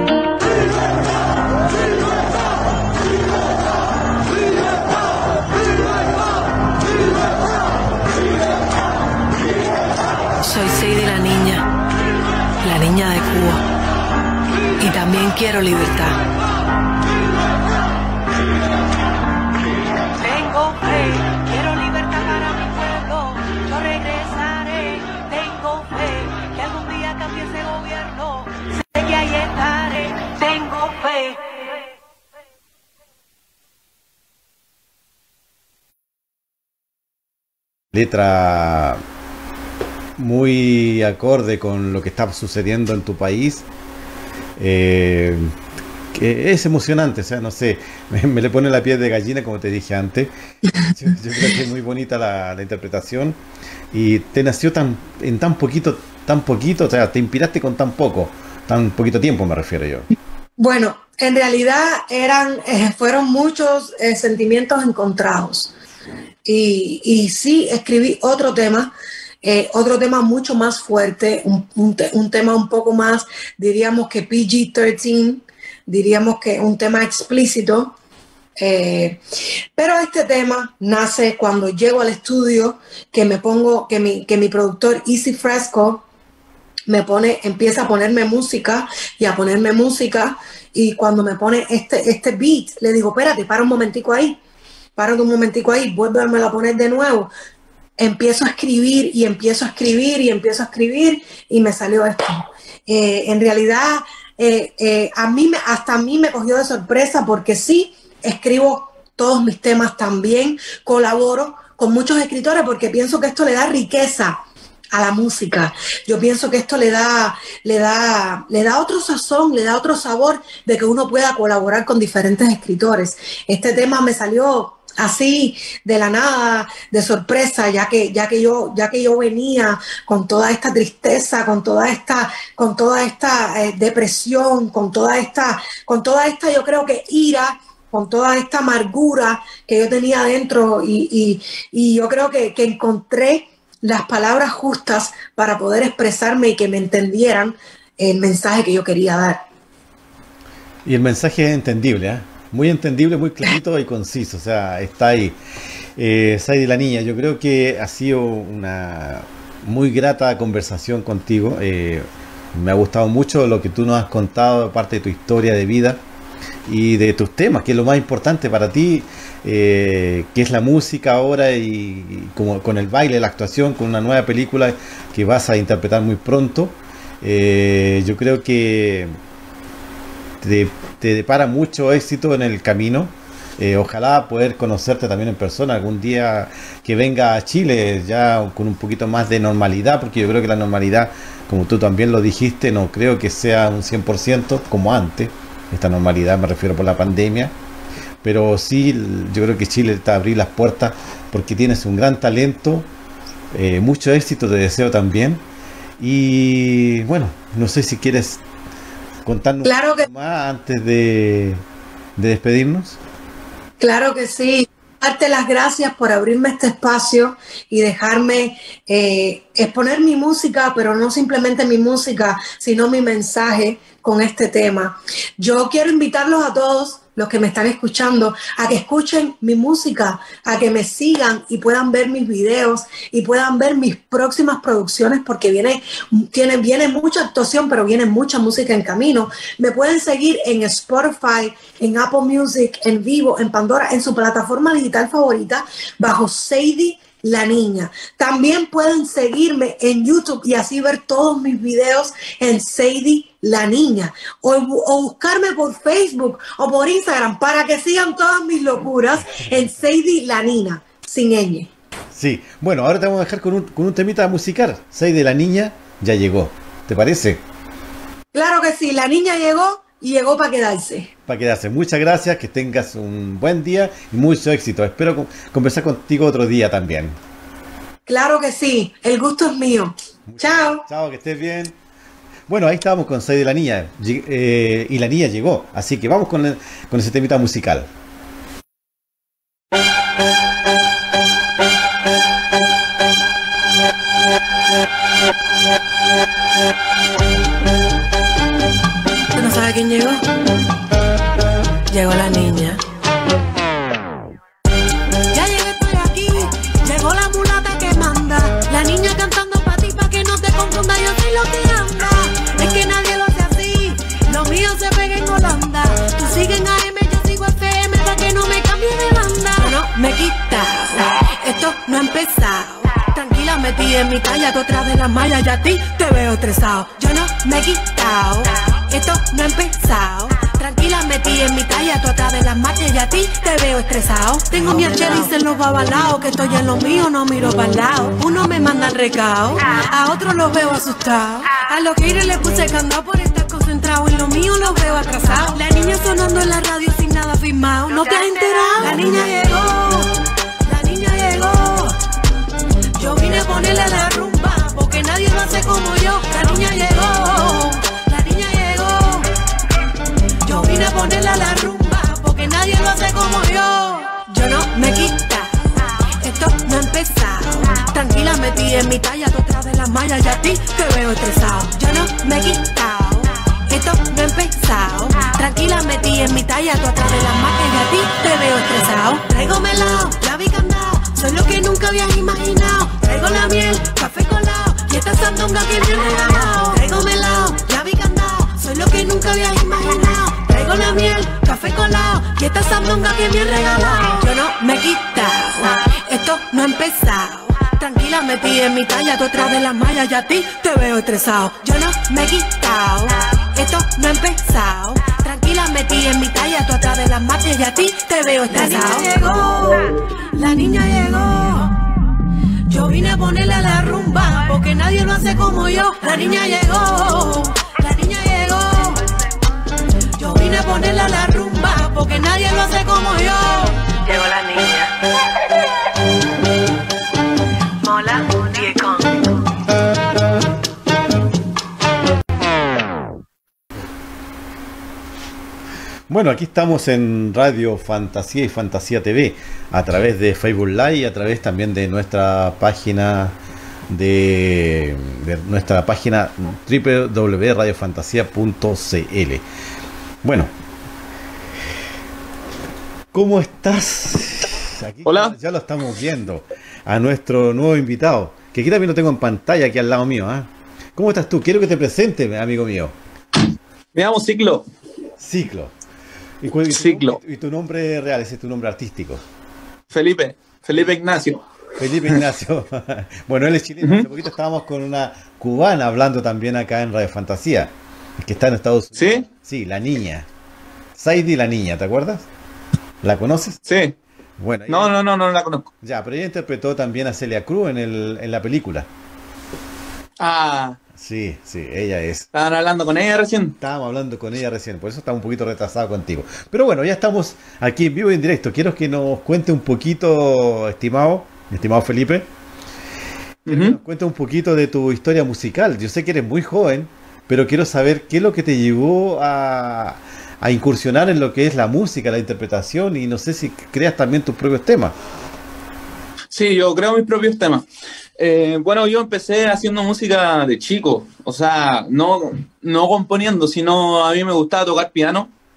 [SPEAKER 3] Soy Sadie la niña, la niña de Cuba. Y también quiero libertad. Tengo fe, quiero libertad para mi pueblo. Yo regresaré. Tengo fe, que algún día cambie ese gobierno. Sé que ahí estaré. Tengo fe.
[SPEAKER 1] Letra muy acorde con lo que está sucediendo en tu país. Eh, que es emocionante, o sea, no sé, me, me le pone la piel de gallina, como te dije antes. Yo, yo creo que es muy bonita la, la interpretación y te nació tan en tan poquito, tan poquito, o sea, te inspiraste con tan poco, tan poquito tiempo, me refiero yo.
[SPEAKER 2] Bueno, en realidad eran, eh, fueron muchos eh, sentimientos encontrados. Y, y sí, escribí otro tema, eh, otro tema mucho más fuerte, un, un, te, un tema un poco más, diríamos que P G trece, diríamos que un tema explícito. Eh, pero este tema nace cuando llego al estudio, que me pongo, que mi, que mi productor Easy Fresco me pone, empieza a ponerme música y a ponerme música, y cuando me pone este, este beat, le digo, espérate, para un momentico ahí, para un momentico ahí, vuélveme a poner de nuevo. Empiezo a escribir y empiezo a escribir y empiezo a escribir y me salió esto. Eh, en realidad, eh, eh, a mí, hasta a mí me cogió de sorpresa porque sí, escribo todos mis temas también, colaboro con muchos escritores porque pienso que esto le da riqueza a la música. Yo pienso que esto le da, le da, le da otro sazón, le da otro sabor de que uno pueda colaborar con diferentes escritores. Este tema me salió así de la nada, de sorpresa, ya que, ya que yo, ya que yo venía con toda esta tristeza, con toda esta, con toda esta eh, depresión, con toda esta, con toda esta, yo creo que ira, con toda esta amargura que yo tenía adentro, y, y, y yo creo que, que encontré las palabras justas para poder expresarme y que me entendieran el mensaje que yo quería dar.
[SPEAKER 1] Y el mensaje es entendible, ¿eh? Muy entendible, muy clarito y conciso, o sea, está ahí. Eh, Sadie la niña, yo creo que ha sido una muy grata conversación contigo. Eh, me ha gustado mucho lo que tú nos has contado, parte de tu historia de vida y de tus temas, que es lo más importante para ti, eh, que es la música ahora, y, y como con el baile, la actuación, con una nueva película que vas a interpretar muy pronto. Eh, yo creo que te, te depara mucho éxito en el camino. Eh, ojalá poder conocerte también en persona algún día, que venga a Chile ya con un poquito más de normalidad, porque yo creo que la normalidad, como tú también lo dijiste, no creo que sea un cien por ciento como antes. Esta normalidad me refiero por la pandemia, pero sí, yo creo que Chile te va a abrir las puertas porque tienes un gran talento, eh, mucho éxito te deseo también. Y bueno, no sé si quieres contarnos
[SPEAKER 2] claro que,
[SPEAKER 1] más antes de, de despedirnos.
[SPEAKER 2] Claro que sí. Darte las gracias por abrirme este espacio y dejarme eh, exponer mi música, pero no simplemente mi música, sino mi mensaje con este tema. Yo quiero invitarlos a todos los que me están escuchando, a que escuchen mi música, a que me sigan y puedan ver mis videos y puedan ver mis próximas producciones, porque viene, tiene, viene mucha actuación, pero viene mucha música en camino. Me pueden seguir en Spotify, en Apple Music, en Vivo, en Pandora, en su plataforma digital favorita, bajo Sadie La Niña. También pueden seguirme en YouTube y así ver todos mis videos en Sadie La Niña, o, o buscarme por Facebook o por Instagram para que sigan todas mis locuras en Sadie La Niña, sin ñ.
[SPEAKER 1] Sí, bueno, ahora te vamos a dejar con un, con un temita musical. Sadie La Niña ya llegó, ¿te parece?
[SPEAKER 2] Claro que sí, la niña llegó y llegó para quedarse.
[SPEAKER 1] Para quedarse. Muchas gracias, que tengas un buen día y mucho éxito. Espero con, conversar contigo otro día también.
[SPEAKER 2] Claro que sí, el gusto es mío. Muchas Chao.
[SPEAKER 1] Chao, que estés bien. Bueno, ahí estábamos con Sadie La Niña, eh, y la niña llegó, así que vamos con, el, con ese temita musical.
[SPEAKER 3] ¿Tú no sabes quién llegó? Llegó la niña. Ya llegué, estoy aquí. Llegó la mulata que manda. La niña cantando pa' ti, pa' que no te confunda. Yo soy lo que anda. Es que nadie lo hace así. Lo mío se pega en Holanda. Tú sigues en A M, yo sigo F M, pa' que no me cambie de banda. No me he quitado. Esto no ha empezado. Tranquila, metí en mi talla, tú atrás de las mallas, ya a ti te veo estresado. Yo no me he quitado, esto no ha empezado. Tranquila, metí en mi talla, tú atrás de las mallas, ya a ti te veo estresado. Tengo mi H D en los babalaos, que estoy en lo mío, no miro para el lado. Uno me manda el recao, a otros los veo asustados. A los que iré le puse candado por estar concentrado, en lo mío los veo atrasados. La niña sonando en la radio sin nada firmado, ¿no te has enterado? La niña llegó, la niña llegó. Yo vine a ponerle la rumba, porque nadie lo hace como yo. La niña llegó, la niña llegó. Yo vine a ponerle la rumba, porque nadie lo hace como yo. Yo no me quita, esto no ha empezado. Tranquila, metí en mi talla, tú atrás de las mallas, ya a ti te veo estresado. Yo no me he quitado, esto no ha empezado. Tranquila, metí en mi talla, tú atrás de las mallas, ya a ti te veo estresado. Traigo melao, la vi candado. Soy lo que nunca habías imaginado. Traigo la miel, café colado y esta sandunga que me han regalado. Traigo melao, ya vi candado. Soy lo que nunca habías imaginado. Traigo la miel, café colado y esta sandunga que me han regalado. Yo no me he quitado, esto no ha empezado. Tranquila, metí en mi talla, tú atrás de las mallas, ya a ti te veo estresado. Yo no me he quitado, esto no ha empezado. Tranquila, metí en mi talla, tú atrás de las mallas, ya a ti te veo estresado. La niña llegó, la niña llegó. Yo vine a ponerle la rumba, porque nadie lo hace como yo. La niña llegó, la niña llegó. Yo vine a ponerle la rumba, porque nadie lo hace como yo. Llegó la niña. Mola, Diego.
[SPEAKER 1] Bueno, aquí estamos en Radio Fantasía y Fantasía T V, a través de Facebook Live y a través también de nuestra página de, de nuestra página doble u doble u doble u punto radio fantasía punto c l. Bueno, ¿cómo estás? Aquí
[SPEAKER 4] Hola.
[SPEAKER 1] Ya lo estamos viendo a nuestro nuevo invitado, que aquí también lo tengo en pantalla, aquí al lado mío. ¿eh? ¿Cómo estás tú? Quiero que te presentes, amigo mío.
[SPEAKER 4] Me llamo Ciclo.
[SPEAKER 1] Ciclo. ¿Y, cuál, y, tu,
[SPEAKER 4] Ciclo.
[SPEAKER 1] y tu nombre real, ese es tu nombre artístico?
[SPEAKER 4] Felipe. Felipe Ignacio.
[SPEAKER 1] Felipe Ignacio. Bueno, él es chileno.
[SPEAKER 4] Uh-huh.
[SPEAKER 1] Hace poquito estábamos con una cubana hablando también acá en Radio Fantasía, que está en Estados Unidos.
[SPEAKER 4] ¿Sí?
[SPEAKER 1] Sí, la niña. Sadie La Niña, ¿te acuerdas? ¿La conoces?
[SPEAKER 4] Sí.
[SPEAKER 1] Bueno.
[SPEAKER 4] No,
[SPEAKER 1] ella,
[SPEAKER 4] no, no, no la conozco.
[SPEAKER 1] Ya, pero ella interpretó también a Celia Cruz en, el, en la película.
[SPEAKER 4] Ah,
[SPEAKER 1] Sí, sí, ella es.
[SPEAKER 4] estaban hablando con ella recién.
[SPEAKER 1] Estábamos hablando con ella recién, por eso estaba un poquito retrasado contigo. Pero bueno, ya estamos aquí en vivo y en directo. Quiero que nos cuente un poquito, estimado, estimado Felipe, que
[SPEAKER 4] Ujú.
[SPEAKER 1] nos cuente un poquito de tu historia musical. Yo sé que eres muy joven, pero quiero saber qué es lo que te llevó a, a incursionar en lo que es la música, la interpretación, y no sé si creas también tus propios temas.
[SPEAKER 4] Sí, yo creo mis propios temas. Eh, bueno, yo empecé haciendo música de chico, o sea, no, no componiendo, sino a mí me gustaba tocar piano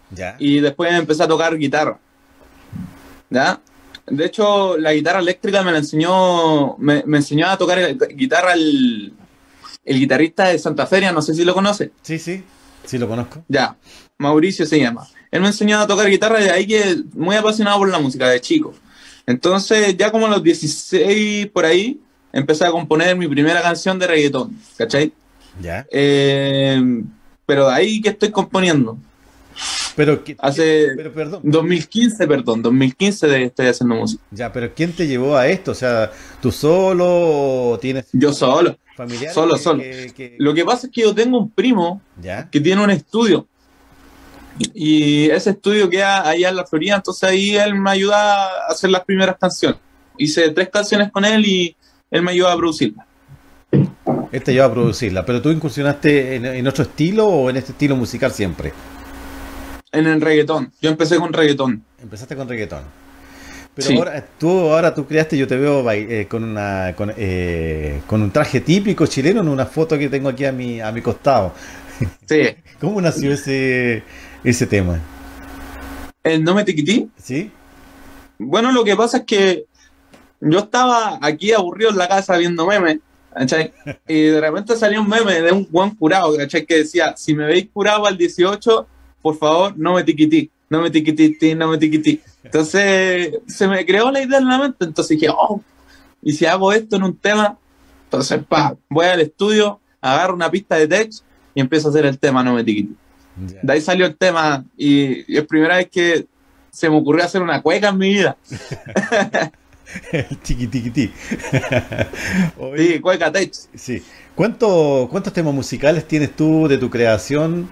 [SPEAKER 1] Ya.
[SPEAKER 4] y después empecé a tocar guitarra. ¿Ya? De hecho, la guitarra eléctrica me la enseñó, me, me enseñó a tocar el- guitarra el, el guitarrista de Santa Feria, no sé si lo conoce.
[SPEAKER 1] Sí, sí, sí lo conozco.
[SPEAKER 4] Ya, Mauricio se llama. Él me enseñó a tocar guitarra y de ahí que muy apasionado por la música de chico. Entonces, ya como a los dieciséis por ahí, empecé a componer mi primera canción de reggaetón, ¿cachai?
[SPEAKER 1] Ya.
[SPEAKER 4] Eh, pero de ahí que estoy componiendo.
[SPEAKER 1] Pero, ¿qué-
[SPEAKER 4] Hace
[SPEAKER 1] pero perdón.
[SPEAKER 4] dos mil quince, perdón, dos mil quince de estoy haciendo música.
[SPEAKER 1] Ya, pero ¿quién te llevó a esto? O sea, ¿tú solo o tienes
[SPEAKER 4] Yo solo,
[SPEAKER 1] familiares
[SPEAKER 4] solo,
[SPEAKER 1] que-
[SPEAKER 4] solo.
[SPEAKER 1] que- que-
[SPEAKER 4] Lo que pasa es que yo tengo un primo
[SPEAKER 1] Ya,
[SPEAKER 4] que tiene un estudio y ese estudio queda allá en la Florida, entonces ahí él me ayuda a hacer las primeras canciones. Hice tres canciones con él y él me ayuda a producirlas.
[SPEAKER 1] él te lleva a producirla, pero tú incursionaste en, en otro estilo o en este estilo musical siempre.
[SPEAKER 4] En el reggaetón, yo empecé con reggaetón.
[SPEAKER 1] Empezaste con reggaetón. Pero
[SPEAKER 4] Sí.
[SPEAKER 1] ahora tú, ahora tú creaste, yo te veo bai- eh, con una con, eh, con un traje típico chileno en una foto que tengo aquí a mi a mi costado.
[SPEAKER 4] Sí,
[SPEAKER 1] ¿Cómo nació ese ese tema?
[SPEAKER 4] el No Me Tiquití.
[SPEAKER 1] ¿Sí?
[SPEAKER 4] Bueno, lo que pasa es que yo estaba aquí aburrido en la casa viendo memes, ¿cachai? Y de repente salió un meme de un buen curado, ¿cachai? Que decía, si me veis curado al dieciocho, por favor, no me tiquití, no me tiquití, no me tiquití. Entonces se me creó la idea en la mente, entonces dije, oh, y si hago esto en un tema, entonces, pa, voy al estudio, agarro una pista de tech y empiezo a hacer el tema No Me Tiquití.
[SPEAKER 1] Ya.
[SPEAKER 4] De ahí salió el tema y, y es la primera vez que se me ocurrió hacer una cueca en mi vida.
[SPEAKER 1] El tiqui tiqui ti. Oye,
[SPEAKER 4] Sí, cueca tech.
[SPEAKER 1] sí. ¿Cuánto- ¿Cuántos temas musicales tienes tú de tu creación?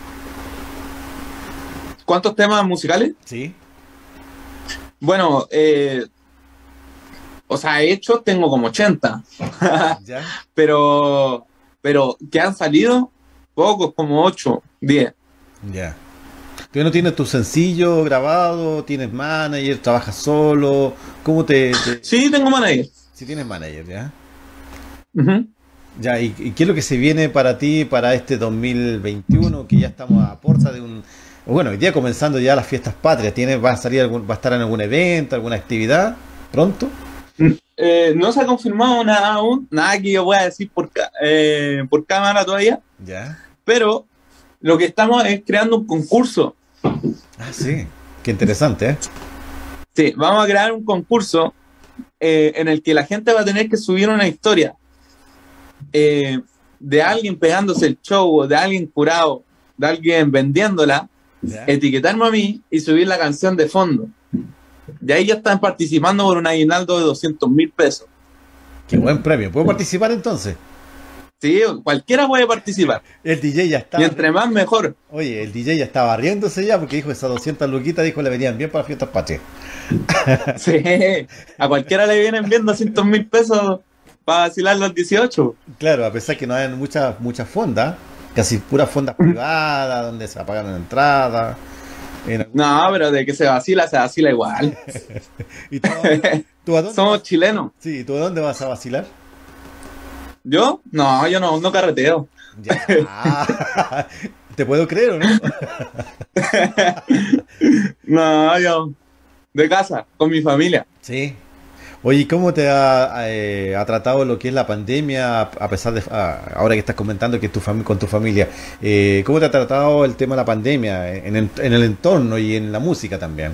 [SPEAKER 4] ¿Cuántos temas musicales?
[SPEAKER 1] Sí.
[SPEAKER 4] Bueno, eh, o sea, hechos tengo como ochenta,
[SPEAKER 1] Ya.
[SPEAKER 4] pero, pero que han salido pocos, como ocho, diez.
[SPEAKER 1] Ya. ¿Tú no tienes tu sencillo grabado? ¿Tienes manager? ¿Trabajas solo? ¿Cómo te, te-
[SPEAKER 4] Sí, tengo manager.
[SPEAKER 1] Si tienes manager, ya.
[SPEAKER 4] Ujú.
[SPEAKER 1] Ya, ¿y, y qué es lo que se viene para ti para este dos mil veintiuno? Que ya estamos a puerta de un... Bueno, hoy día comenzando ya las fiestas patrias. ¿Tienes, va a salir algún, va a estar en algún evento, alguna actividad pronto?
[SPEAKER 4] Eh, no se ha confirmado nada aún, nada que yo pueda decir por, ca- eh, por cámara todavía,
[SPEAKER 1] Ya.
[SPEAKER 4] pero lo que estamos es creando un concurso.
[SPEAKER 1] Ah, sí. Qué interesante, ¿eh?
[SPEAKER 4] Sí, vamos a crear un concurso eh, en el que la gente va a tener que subir una historia eh, de alguien pegándose el show, o de alguien curado, de alguien vendiéndola,
[SPEAKER 1] Ya.
[SPEAKER 4] etiquetarme a mí y subir la canción de fondo. De ahí ya están participando por un aguinaldo de doscientos mil pesos.
[SPEAKER 1] Qué buen premio. ¿Puedo participar entonces?
[SPEAKER 4] Sí, cualquiera puede participar.
[SPEAKER 1] El D J ya está.
[SPEAKER 4] Y entre más, mejor.
[SPEAKER 1] Oye, el D J ya estaba riéndose ya porque dijo esas doscientas luquitas, dijo le venían bien para fiestas patrias.
[SPEAKER 4] Sí, a cualquiera le vienen bien doscientos mil pesos para vacilar los dieciocho.
[SPEAKER 1] Claro, a pesar que no hay muchas muchas fondas, casi puras fondas privadas donde se apagan la entrada. En algún-
[SPEAKER 4] No, pero de que se vacila, se vacila igual.
[SPEAKER 1] ¿Y tú, a dónde- tú a dónde
[SPEAKER 4] Somos
[SPEAKER 1] vas?
[SPEAKER 4] chilenos.
[SPEAKER 1] Sí, ¿tú a dónde vas a vacilar?
[SPEAKER 4] ¿Yo? No, yo no, no carreteo.
[SPEAKER 1] Ya. Ah, ¿te puedo creer o no?
[SPEAKER 4] No, yo de casa, con mi familia.
[SPEAKER 1] Sí. Oye, ¿y ¿cómo te ha, eh, ha tratado lo que es la pandemia, a pesar de, ah, ahora que estás comentando que tu fami- con tu familia, eh, ¿cómo te ha tratado el tema de la pandemia en el, en el entorno y en la música también?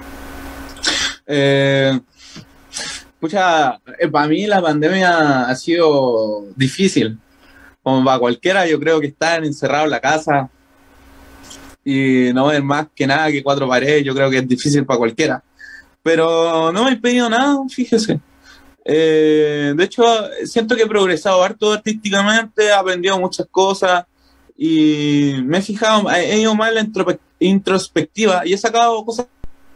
[SPEAKER 4] Eh, pucha, eh, para mí la pandemia ha sido difícil. Como para cualquiera, yo creo que estar encerrado en la casa y no ver más que nada que cuatro paredes, yo creo que es difícil para cualquiera. Pero no me he pedido nada, fíjese. Eh, de hecho, siento que he progresado harto artísticamente, he aprendido muchas cosas y me he fijado, he ido más en la intrope- introspectiva y he sacado cosas.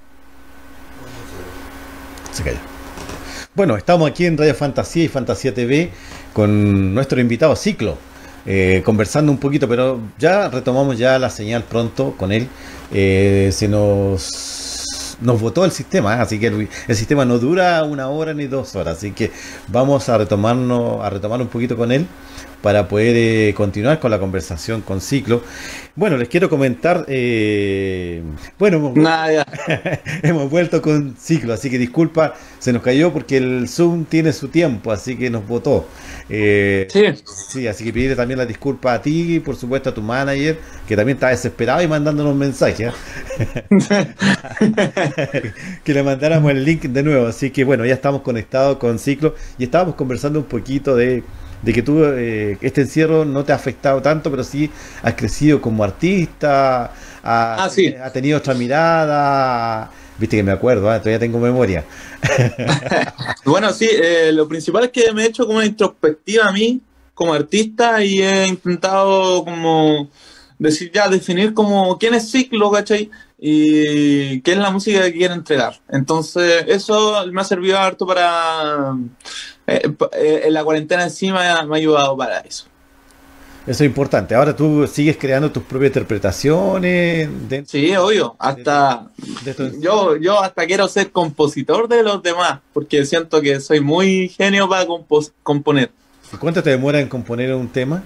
[SPEAKER 1] Se cayó. Bueno, estamos aquí en Radio Fantasía y Fantasía T V con nuestro invitado Ciclo, eh, conversando un poquito, pero ya retomamos ya la señal pronto con él. Eh, se nos, nos botó el sistema, ¿eh? Así que el, el sistema no dura una hora ni dos horas, así que vamos a retomarnos, a retomar un poquito con él para poder eh, continuar con la conversación con Ciclo. Bueno, les quiero comentar, eh, bueno, hemos,
[SPEAKER 4] Nada,
[SPEAKER 1] hemos vuelto con Ciclo, así que disculpa, se nos cayó porque el Zoom tiene su tiempo, así que nos botó. Eh,
[SPEAKER 4] sí.
[SPEAKER 1] sí, así que pedirle también la disculpa a ti y por supuesto a tu manager, que también está desesperado y mandándonos mensajes. ¿eh? Que le mandáramos el link de nuevo, así que bueno, ya estamos conectados con Ciclo y estábamos conversando un poquito de, de que tú, eh, este encierro no te ha afectado tanto, pero sí has crecido como artista, ha,
[SPEAKER 4] Ah, sí.
[SPEAKER 1] ha tenido otra mirada, viste que me acuerdo, ¿eh? Todavía tengo memoria.
[SPEAKER 4] Bueno, sí, eh, lo principal es que me he hecho como una introspectiva a mí como artista y he intentado como decir ya, definir como quién es Ciclo, ¿cachai? Y qué es la música que quiere entregar. Entonces, eso me ha servido harto para... Eh, eh, en la cuarentena encima me ha, me ha ayudado para eso.
[SPEAKER 1] Eso es importante. Ahora tú sigues creando tus propias interpretaciones. De,
[SPEAKER 4] Sí, obvio. Hasta
[SPEAKER 1] de tu-
[SPEAKER 4] yo, yo hasta quiero ser compositor de los demás, porque siento que soy muy genio para compos- componer.
[SPEAKER 1] ¿Y cuánto te demora en componer un tema?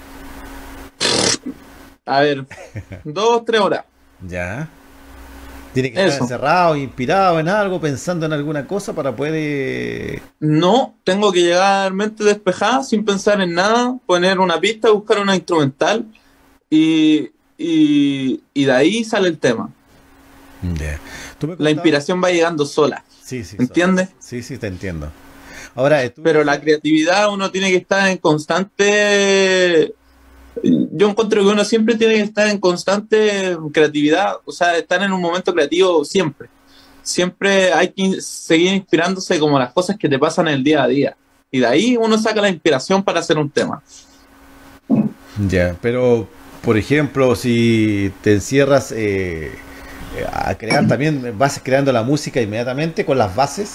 [SPEAKER 4] A ver, dos, tres horas.
[SPEAKER 1] Ya. Tiene que estar
[SPEAKER 4] Eso.
[SPEAKER 1] encerrado, inspirado en algo, pensando en alguna cosa para poder... eh,
[SPEAKER 4] No, tengo que llegar mente despejada, sin pensar en nada, poner una pista, buscar una instrumental y, y, y de ahí sale el tema.
[SPEAKER 1] Ya. Tú me
[SPEAKER 4] La
[SPEAKER 1] contabas-
[SPEAKER 4] inspiración va llegando sola,
[SPEAKER 1] Sí, sí.
[SPEAKER 4] ¿entiendes?
[SPEAKER 1] Sí, sí, te entiendo. Ahora, eh, tú...
[SPEAKER 4] Pero la creatividad uno tiene que estar en constante... Yo encuentro que uno siempre tiene que estar en constante creatividad, o sea, estar en un momento creativo siempre. Siempre hay que in- seguir inspirándose como las cosas que te pasan en el día a día. Y de ahí uno saca la inspiración para hacer un tema.
[SPEAKER 1] Ya, pero, por ejemplo, si te encierras eh, a crear también, vas creando la música inmediatamente con las bases,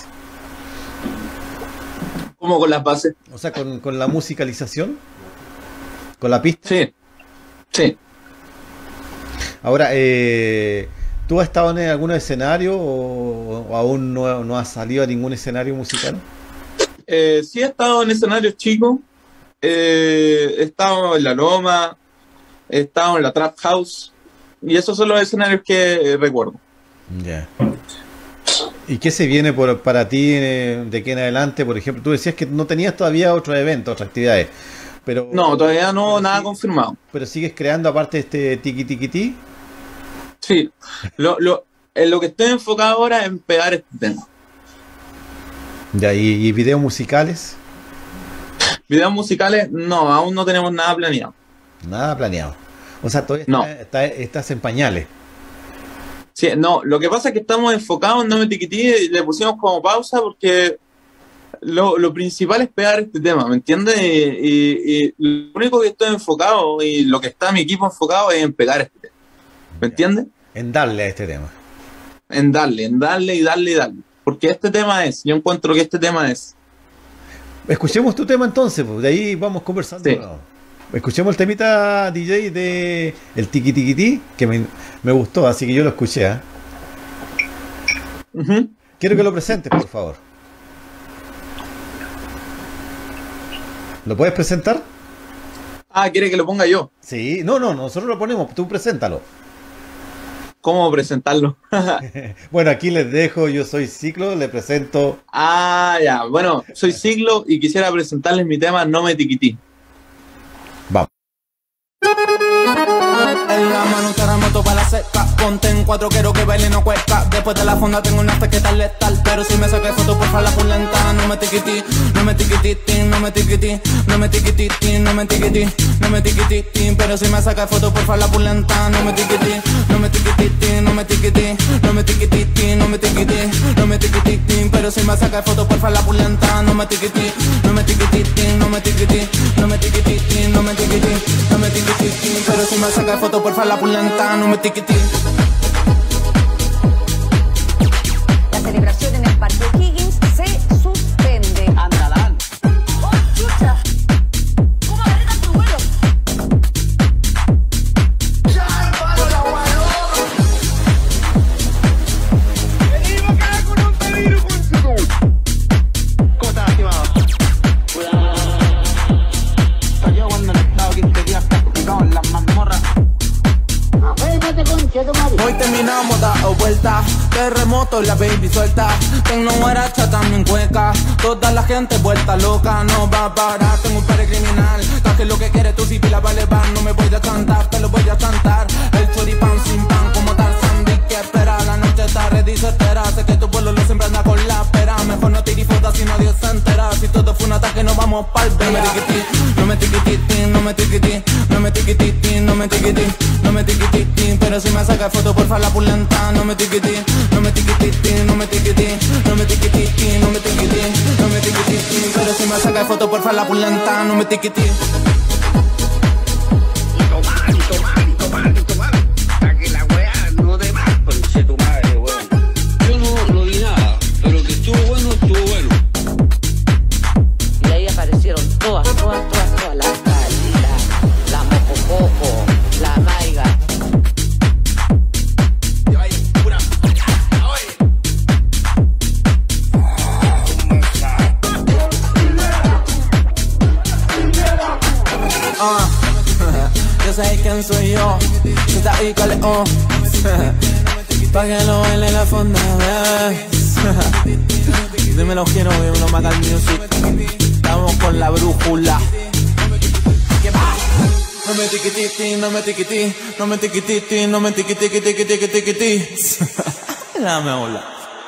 [SPEAKER 4] Como con las bases.
[SPEAKER 1] o sea, con, con la musicalización, con la pista.
[SPEAKER 4] Sí, sí.
[SPEAKER 1] Ahora, eh, ¿tú has estado en algún escenario o, o aún no, no has salido a ningún escenario musical?
[SPEAKER 4] Eh, sí he estado en escenarios chicos, eh, he estado en La Loma, he estado en la Trap House, y esos son los escenarios que eh, recuerdo.
[SPEAKER 1] Ya. ¿Y qué se viene por, para ti eh, de aquí en adelante? Por ejemplo, tú decías que no tenías todavía otros eventos, otras actividades, pero...
[SPEAKER 4] No, todavía no,
[SPEAKER 1] pero
[SPEAKER 4] nada
[SPEAKER 1] sí-
[SPEAKER 4] confirmado.
[SPEAKER 1] Pero sigues creando aparte de este tiki tiki ti.
[SPEAKER 4] Sí, lo, lo, en lo que estoy enfocado ahora es en pegar este tema.
[SPEAKER 1] Ya, y, y videos musicales,
[SPEAKER 4] Videos musicales, no, aún no tenemos nada planeado.
[SPEAKER 1] nada planeado. O sea, todavía
[SPEAKER 4] No.
[SPEAKER 1] está- está- estás en pañales.
[SPEAKER 4] Sí, no, lo que pasa es que estamos enfocados en No Me Tiquití y le pusimos como pausa porque lo, lo principal es pegar este tema, ¿me entiendes? Y, y- y lo único que estoy enfocado y lo que está mi equipo enfocado es en pegar este tema, ¿me entiendes?
[SPEAKER 1] En darle a este tema.
[SPEAKER 4] En darle, en darle y darle y darle. Porque este tema es, yo encuentro que este tema es.
[SPEAKER 1] Escuchemos tu tema entonces, pues, de ahí vamos conversando.
[SPEAKER 4] Sí.
[SPEAKER 1] ¿No? Escuchemos el temita D J de el tiki tiki ti, que me, me gustó, así que yo lo escuché. ¿eh?
[SPEAKER 4] Ujú.
[SPEAKER 1] Quiero que lo presentes, por favor. ¿Lo puedes presentar?
[SPEAKER 4] Ah, ¿quiere que lo ponga yo?
[SPEAKER 1] Sí, no, no, nosotros lo ponemos, tú preséntalo.
[SPEAKER 4] ¿Cómo presentarlo?
[SPEAKER 1] Bueno, aquí les dejo, yo soy Ciclo, le presento.
[SPEAKER 4] Ah, ya, bueno, soy Siglo y quisiera presentarles mi tema No Me Tiquití.
[SPEAKER 1] Vamos.
[SPEAKER 5] En la mano un terremoto para la seca. Ponte en cuatro, quiero que baile no cuesta. Después de la fonda tengo una taqueta letal. Pero si me saqué foto por la pulenta. No me tiquití, no me tiquití, no me tiquití, no me tiquití, no me tiquití, no me tiquití. Pero si me saqué foto por la pulenta. No me tiquití, no me tiquití, no me tiquití, no me tiquití, no me tiquití, no me tiquití. Pero si me saqué foto por la pulenta. No me tiquití, no me tiquití, no me tiquití, no me tiquití, no me tiquití, no me tiquití. Pero si me saca foto porfa la pulenta, no me tiquití.
[SPEAKER 6] La celebración en el Parque O'Higgins se suspende.
[SPEAKER 5] Andalán.
[SPEAKER 6] ¡Oh, chucha! ¿Cómo agarré tanto vuelo?
[SPEAKER 7] ¿Cómo estás, estimado? Cuidado.
[SPEAKER 5] hemos dado vuelta. Terremoto, la baby suelta. Tengo guaracha, también cueca. Toda la gente vuelta loca, no va a parar. Tengo un padre criminal. Traje lo que quieres tú, si pila vale van. No me voy a cantar, te lo voy a cantar. El choripán sin pan, como Tarzán, que espera. La noche está ready, certera. Sé que tu pueblo lo siempre anda con la pera. Mejor no tiri fotos si nadie se entera. Si todo fue un ataque, no vamos pa'l vea. No me tiquititi, no me tiquititi, no me tiquititi, no me tiquititi, no me tiquititi. Pero si me saca foto, porfa la pulenta. No me tiquititi, no me tiquititi, no me tiquititi, no me tiquititi, no me tiquititi, no me tiquititi. Pero si me saca foto, porfa la pulenta. No me tiquititi.
[SPEAKER 7] Todas, todas, todas, todas, la calidad, la mojojojo, la maiga.
[SPEAKER 5] Ah, yo sé quién soy yo, está ahí León. Pa' que lo baile la fonda, ves. Dímelo, quiero ver uno Magal Music. Estamos con la brújula. No me tiquititi, no me tiquititi, no me tiquititi, no me tiquititi, tiquititi, tiquititi. Dame hola.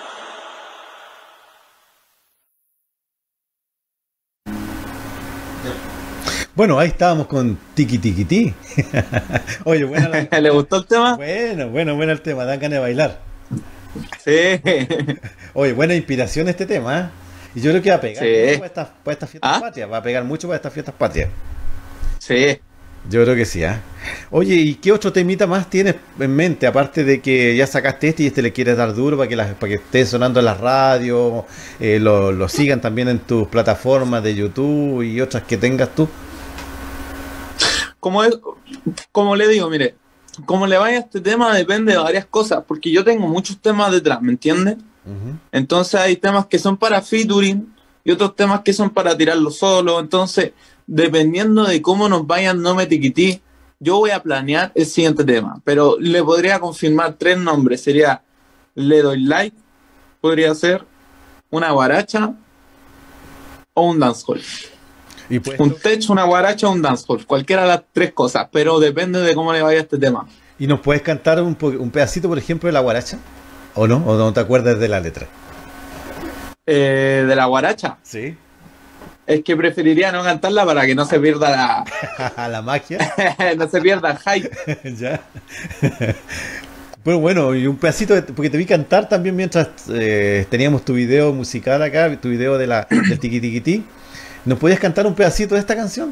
[SPEAKER 1] Bueno, ahí estábamos con Tiki Tiki Ti. Oye, bueno. La...
[SPEAKER 4] ¿Le gustó el tema?
[SPEAKER 1] Bueno, bueno, bueno el tema, dan ganas de bailar.
[SPEAKER 4] Sí.
[SPEAKER 1] Oye, buena inspiración este tema, ¿eh? Y yo creo que va a pegar
[SPEAKER 4] sí.
[SPEAKER 1] mucho para estas, para estas fiestas
[SPEAKER 4] ¿Ah?
[SPEAKER 1] patrias, va a pegar mucho para estas fiestas patrias.
[SPEAKER 4] Sí.
[SPEAKER 1] Yo creo que sí, ¿eh? Oye, ¿y qué otro temita más tienes en mente? Aparte de que ya sacaste este y este le quieres dar duro para que, las, para que esté sonando en las radios, eh, lo, lo sigan también en tus plataformas de YouTube y otras que tengas tú.
[SPEAKER 4] Como, es, como le digo, mire, como le vaya a este tema depende de varias cosas, porque yo tengo muchos temas detrás, ¿me entiendes? Uh-huh. Entonces hay temas que son para featuring y otros temas que son para tirarlo solo. Entonces, dependiendo de cómo nos vayan No Me Tiquití, yo voy a planear el siguiente tema, pero le podría confirmar tres nombres. Sería Le Doy Like, podría ser una guaracha o un dancehall.
[SPEAKER 1] ¿Y pues,
[SPEAKER 4] un tech, una guaracha o un dancehall, cualquiera de las tres cosas, pero depende de cómo le vaya este tema.
[SPEAKER 1] ¿Y nos puedes cantar un, un pedacito, por ejemplo, de la guaracha? ¿O no? ¿O no te acuerdas de la letra?
[SPEAKER 4] Eh, ¿De la guaracha?
[SPEAKER 1] Sí.
[SPEAKER 4] Es que preferiría no cantarla para que no se pierda la...
[SPEAKER 1] la magia.
[SPEAKER 4] No se pierda el hype.
[SPEAKER 1] Ya. Pero bueno, y un pedacito, de, porque te vi cantar también mientras eh, teníamos tu video musical acá, tu video de la, del Tiki Tiki Ti. ¿Nos podías cantar un pedacito de esta canción?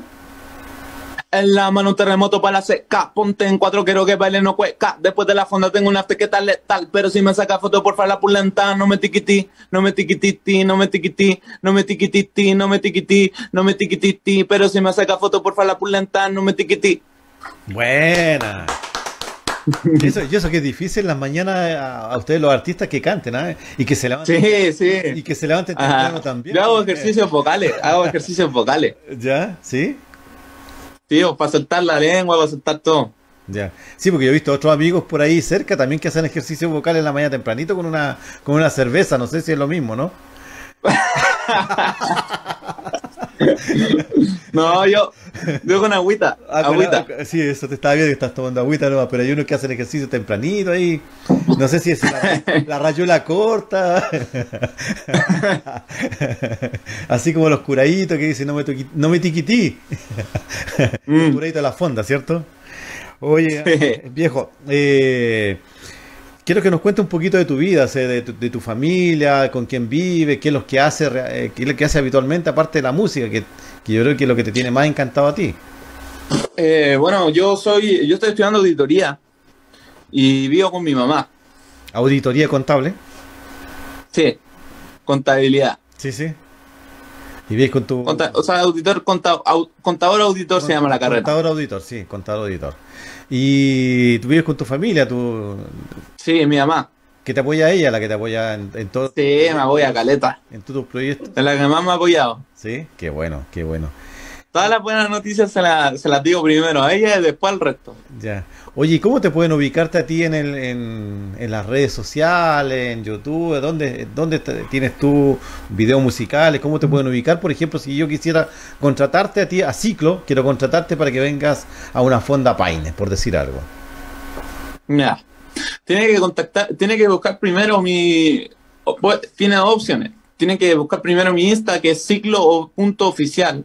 [SPEAKER 4] En la mano un terremoto para la seca, ponte en cuatro, quiero que baile no cueca. Después de la fonda tengo una tequeta letal, pero si me saca foto porfa la pulenta. No me tiquití, no me tiquititi, no me tiquití, no me tiquititi, no me tiquití, no me tiquititi, pero si me saca foto porfa la pulenta. No me tiquití.
[SPEAKER 1] Buena. Y eso, y eso que es difícil en las mañanas a, a ustedes los artistas que canten, ¿eh? Y que se levanten.
[SPEAKER 4] Sí, sí.
[SPEAKER 1] Y que se levanten temprano también.
[SPEAKER 4] Yo hago ejercicios vocales, hago ejercicios vocales.
[SPEAKER 1] ¿Ya? ¿Sí?
[SPEAKER 4] Sí, para soltar la lengua, para soltar todo.
[SPEAKER 1] Ya. Sí, porque yo he visto otros amigos por ahí cerca también que hacen ejercicios vocales en la mañana tempranito con una, con una cerveza. No sé si es lo mismo, ¿no?
[SPEAKER 4] No, yo, yo con agüita,
[SPEAKER 1] ah,
[SPEAKER 4] agüita.
[SPEAKER 1] Con, sí, eso te estaba viendo que estás tomando agüita, ¿no? Pero hay unos que hacen ejercicio tempranito ahí. No sé si es la, la rayuela corta. Así como los curaditos que dicen no me, toqui, no me tiquití. Mm. Los curaditos de la fonda, ¿cierto? Oye, sí. Viejo, eh, quiero que nos cuente un poquito de tu vida, o sea, de, tu, de tu familia, con quién vive, qué es lo que hace, eh, qué es lo que hace habitualmente, aparte de la música, que, que yo creo que es lo que te tiene más encantado a ti.
[SPEAKER 4] Eh, bueno, yo soy, yo estoy estudiando auditoría y vivo con mi mamá.
[SPEAKER 1] ¿Auditoría contable?
[SPEAKER 4] Sí, contabilidad.
[SPEAKER 1] Sí, sí. ¿Y vives con tu...?
[SPEAKER 4] Conta, o sea, auditor, conta, au, contador auditor Cont se llama la carrera.
[SPEAKER 1] Contador auditor, sí, contador auditor. ¿Y tú vives con tu familia? Tu...
[SPEAKER 4] Sí, mi mamá.
[SPEAKER 1] ¿Que te apoya ella, la que te apoya en, en todo?
[SPEAKER 4] Sí, me apoya caleta.
[SPEAKER 1] ¿En todos tus proyectos?
[SPEAKER 4] Es la que más me ha apoyado.
[SPEAKER 1] Sí, qué bueno, qué bueno.
[SPEAKER 4] Todas las buenas noticias se, la, se las digo primero a ella y después al resto.
[SPEAKER 1] Ya. Oye, ¿y cómo te pueden ubicarte a ti en, el, en, en las redes sociales, en YouTube? ¿Dónde, dónde te- tienes tú videos musicales? ¿Cómo te pueden ubicar? Por ejemplo, si yo quisiera contratarte a ti, a Ciclo, quiero contratarte para que vengas a una fonda Paine, por decir algo.
[SPEAKER 4] Ya. Tiene que contactar, tiene que buscar primero mi. o- pues, tiene dos opciones. Tiene que buscar primero mi Insta, que es ciclo punto oficial.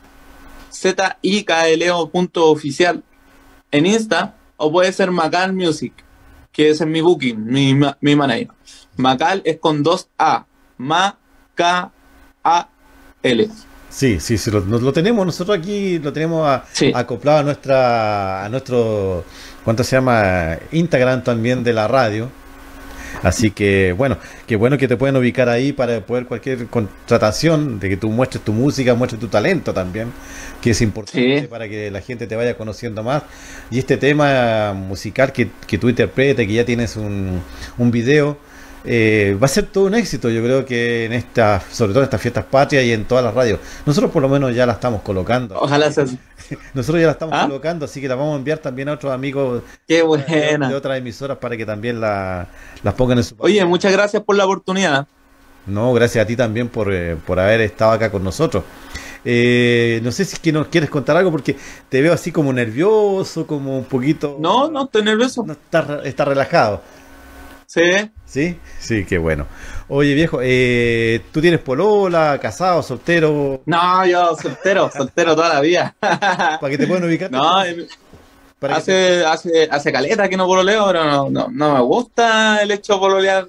[SPEAKER 4] Z I K L O punto oficial en Insta, o puede ser Macal Music, que ese es mi booking, mi, ma- mi manager. Macal es con dos A. Ma K A L.
[SPEAKER 1] Sí, sí, sí, lo, nos lo tenemos, nosotros aquí lo tenemos a-
[SPEAKER 4] Sí.
[SPEAKER 1] acoplado a nuestra, a nuestro, ¿cuánto se llama? Instagram también de la radio. Así que, bueno, qué bueno que te pueden ubicar ahí para poder cualquier contratación, de que tú muestres tu música, muestres tu talento también, que es importante
[SPEAKER 4] Sí.
[SPEAKER 1] para que la gente te vaya conociendo más. Y este tema musical que, que tú interpretes, que ya tienes un, un video, eh, va a ser todo un éxito, yo creo que en esta, sobre todo en estas fiestas patrias y en todas las radios. Nosotros por lo menos ya la estamos colocando.
[SPEAKER 4] Ojalá sea así.
[SPEAKER 1] Nosotros ya la estamos
[SPEAKER 4] ¿Ah?
[SPEAKER 1] colocando, así que la vamos a enviar también a otros amigos
[SPEAKER 4] Qué
[SPEAKER 1] de,
[SPEAKER 4] buena.
[SPEAKER 1] de otras emisoras para que también la, las pongan en su
[SPEAKER 4] Oye,
[SPEAKER 1] pantalla.
[SPEAKER 4] muchas gracias por la oportunidad.
[SPEAKER 1] No, gracias a ti también por, eh, por haber estado acá con nosotros. Eh, no sé si es que nos quieres contar algo porque te veo así como nervioso, como un poquito...
[SPEAKER 4] No, no estoy nervioso.
[SPEAKER 1] No, estás está relajado.
[SPEAKER 4] Sí.
[SPEAKER 1] ¿Sí? Sí, qué bueno. Oye, viejo, eh, ¿tú tienes polola, casado, soltero?
[SPEAKER 4] No, yo soltero, soltero toda la vida.
[SPEAKER 1] Para que te puedan ubicar.
[SPEAKER 4] No, eh,
[SPEAKER 1] Para que te-
[SPEAKER 4] hace, hace, hace caleta que no pololeo, pero no, no, no me gusta el hecho de pololear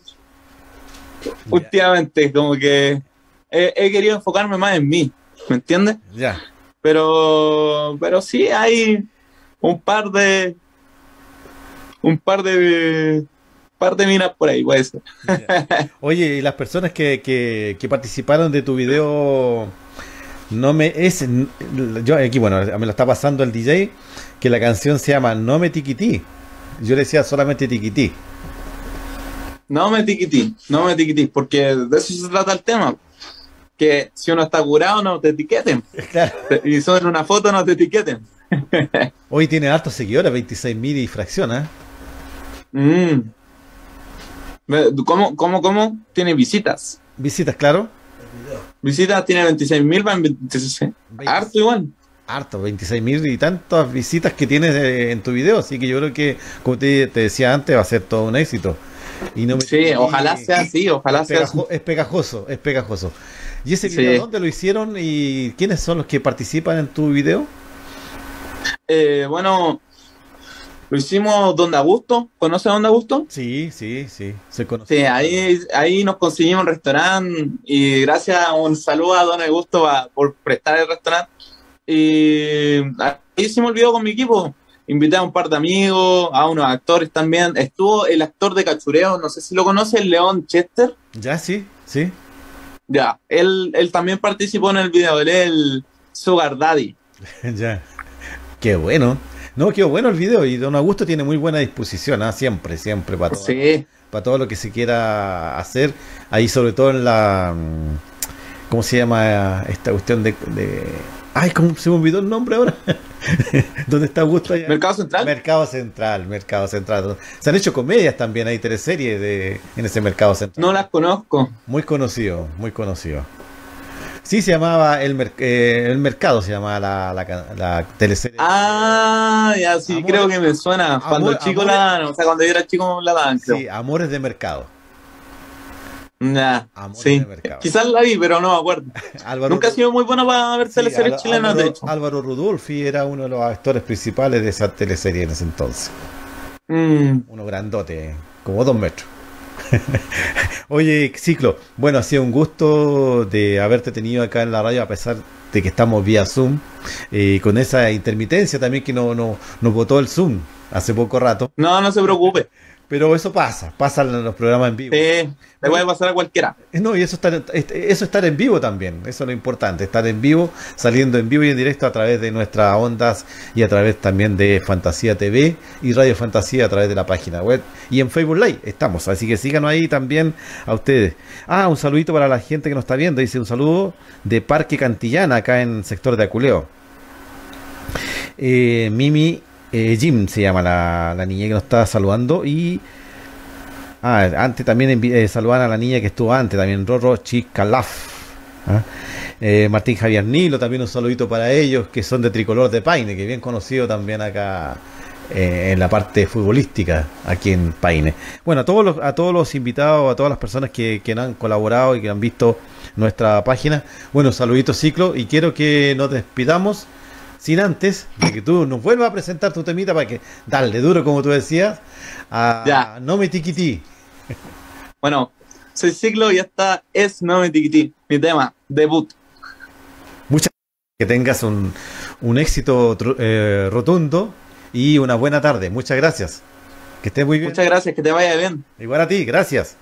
[SPEAKER 4] últimamente. Como que he, he querido enfocarme más en mí, ¿me entiendes?
[SPEAKER 1] Ya.
[SPEAKER 4] Pero, pero sí hay un par de, un par de, par de minas por ahí, puede ser.
[SPEAKER 1] Oye, y las personas que, que, que participaron de tu video, no me es, yo aquí, bueno, me lo está pasando el D J, que la canción se llama No me tiquití. Yo le decía solamente tiquití.
[SPEAKER 4] No me tiquití, no me tiquití, porque de eso se trata el tema. Que si uno está curado, no te etiqueten.
[SPEAKER 1] Claro.
[SPEAKER 4] Y son una foto, no te etiqueten.
[SPEAKER 1] Hoy tiene hartos seguidores, veintiséis mil y fracción, ¿eh?
[SPEAKER 4] Mm. Ve- ¿Cómo, cómo, cómo? Tiene visitas.
[SPEAKER 1] Visitas, claro.
[SPEAKER 4] Visitas tiene veintiséis mil, van veintiséis. Harto igual.
[SPEAKER 1] Harto, veintiséis mil y tantas visitas que tienes eh, en tu video. Así que yo creo que, como te, te decía antes, va a ser todo un éxito. Y no me-
[SPEAKER 4] Sí, ojalá sea así, ojalá
[SPEAKER 1] es,
[SPEAKER 4] sea así.
[SPEAKER 1] pegajo- es pegajoso, es pegajoso. ¿Y ese video
[SPEAKER 4] Sí.
[SPEAKER 1] dónde lo hicieron y quiénes son los que participan en tu video?
[SPEAKER 4] Eh, bueno, lo hicimos donde Augusto. ¿Conoces a donde Augusto?
[SPEAKER 1] Sí, sí, sí, se conoce.
[SPEAKER 4] Sí, ahí, ahí nos conseguimos un restaurante y gracias, un saludo a Don Augusto pa- por prestar el restaurante. Y ahí hicimos el video con mi equipo. Invité a un par de amigos, a unos actores también. Estuvo el actor de Cachureo, no sé si lo conoce, el León Chester.
[SPEAKER 1] Ya, sí, sí.
[SPEAKER 4] Ya, él, él también participó en el video, él es el Sugar Daddy.
[SPEAKER 1] Ya. Qué bueno. No, qué bueno el video. Y Don Augusto tiene muy buena disposición, ¿ah? Siempre, siempre, para todo,
[SPEAKER 4] Sí,
[SPEAKER 1] para todo lo que se quiera hacer. Ahí, sobre todo en la. mm, ¿Cómo se llama esta cuestión de. de- Ay, ¿cómo se me olvidó el nombre ahora? ¿Dónde está Augusto allá?
[SPEAKER 4] Mercado Central.
[SPEAKER 1] Mercado Central, Mercado Central. Se han hecho comedias también, hay teleseries de, en ese Mercado Central.
[SPEAKER 4] No las conozco.
[SPEAKER 1] Muy conocido, muy conocido. Sí, se llamaba El, Mer- eh, el Mercado, se llamaba la, la, ca- la teleserie.
[SPEAKER 4] Ah, ya sí,
[SPEAKER 1] Amor-
[SPEAKER 4] creo que me suena. Cuando
[SPEAKER 1] Amor-
[SPEAKER 4] chico
[SPEAKER 1] Amor-
[SPEAKER 4] la dan, o sea, cuando yo era chico la dan, creo.
[SPEAKER 1] Sí, Amores de Mercado.
[SPEAKER 4] Nah,
[SPEAKER 1] Amores
[SPEAKER 4] sí.
[SPEAKER 1] de mercado.
[SPEAKER 4] Quizás la vi, pero no me acuerdo.
[SPEAKER 1] Álvaro,
[SPEAKER 4] Nunca he sido muy bueno para ver
[SPEAKER 1] sí,
[SPEAKER 4] teleseries
[SPEAKER 1] Álvaro-
[SPEAKER 4] chilenas, de
[SPEAKER 1] Álvaro-
[SPEAKER 4] hecho.
[SPEAKER 1] Álvaro Rudolfi era uno de los actores principales de esa teleserie en ese entonces.
[SPEAKER 4] Mm,
[SPEAKER 1] Uno grandote, como dos metros. Oye, Ciclo, bueno, ha sido un gusto de haberte tenido acá en la radio, a pesar de que estamos vía Zoom, y con esa intermitencia también que no, no, nos botó el Zoom hace poco rato,
[SPEAKER 4] no, no se preocupe.
[SPEAKER 1] pero eso pasa, pasa en los programas en vivo.
[SPEAKER 4] Sí, le puede pasar a cualquiera.
[SPEAKER 1] No, y eso estar, eso estar en vivo también, eso es lo importante, estar en vivo, saliendo en vivo y en directo a través de nuestras ondas y a través también de Fantasía T V y Radio Fantasía a través de la página web y en Facebook Live estamos, así que síganos ahí también a ustedes. Ah, un saludito para la gente que nos está viendo, dice un saludo de Parque Cantillana acá en sector de Aculeo. Eh, Mimi eh, Jim se llama la, la niña que nos está saludando. Y ah, antes también eh, saludan a la niña que estuvo antes, también Rorro Chicalaf. ¿Ah? Eh, Martín Javier Nilo, también un saludito para ellos, que son de Tricolor de Paine, que bien conocido también acá eh, en la parte futbolística aquí en Paine. Bueno, a todos los, a todos los invitados, a todas las personas que, que han colaborado y que han visto nuestra página, bueno, saluditos Ciclo, y quiero que nos despidamos sin antes de que tú nos vuelvas a presentar tu temita para que darle duro, como tú decías, a
[SPEAKER 4] Ya.
[SPEAKER 1] No Me Tiquití.
[SPEAKER 4] Bueno, soy Ciclo y esta es No Me Tiquití, mi tema, debut.
[SPEAKER 1] Muchas gracias, que tengas un, un éxito eh, rotundo y una buena tarde. Muchas gracias. Que estés muy bien.
[SPEAKER 4] Muchas gracias, que te vaya bien.
[SPEAKER 1] Igual a ti, gracias.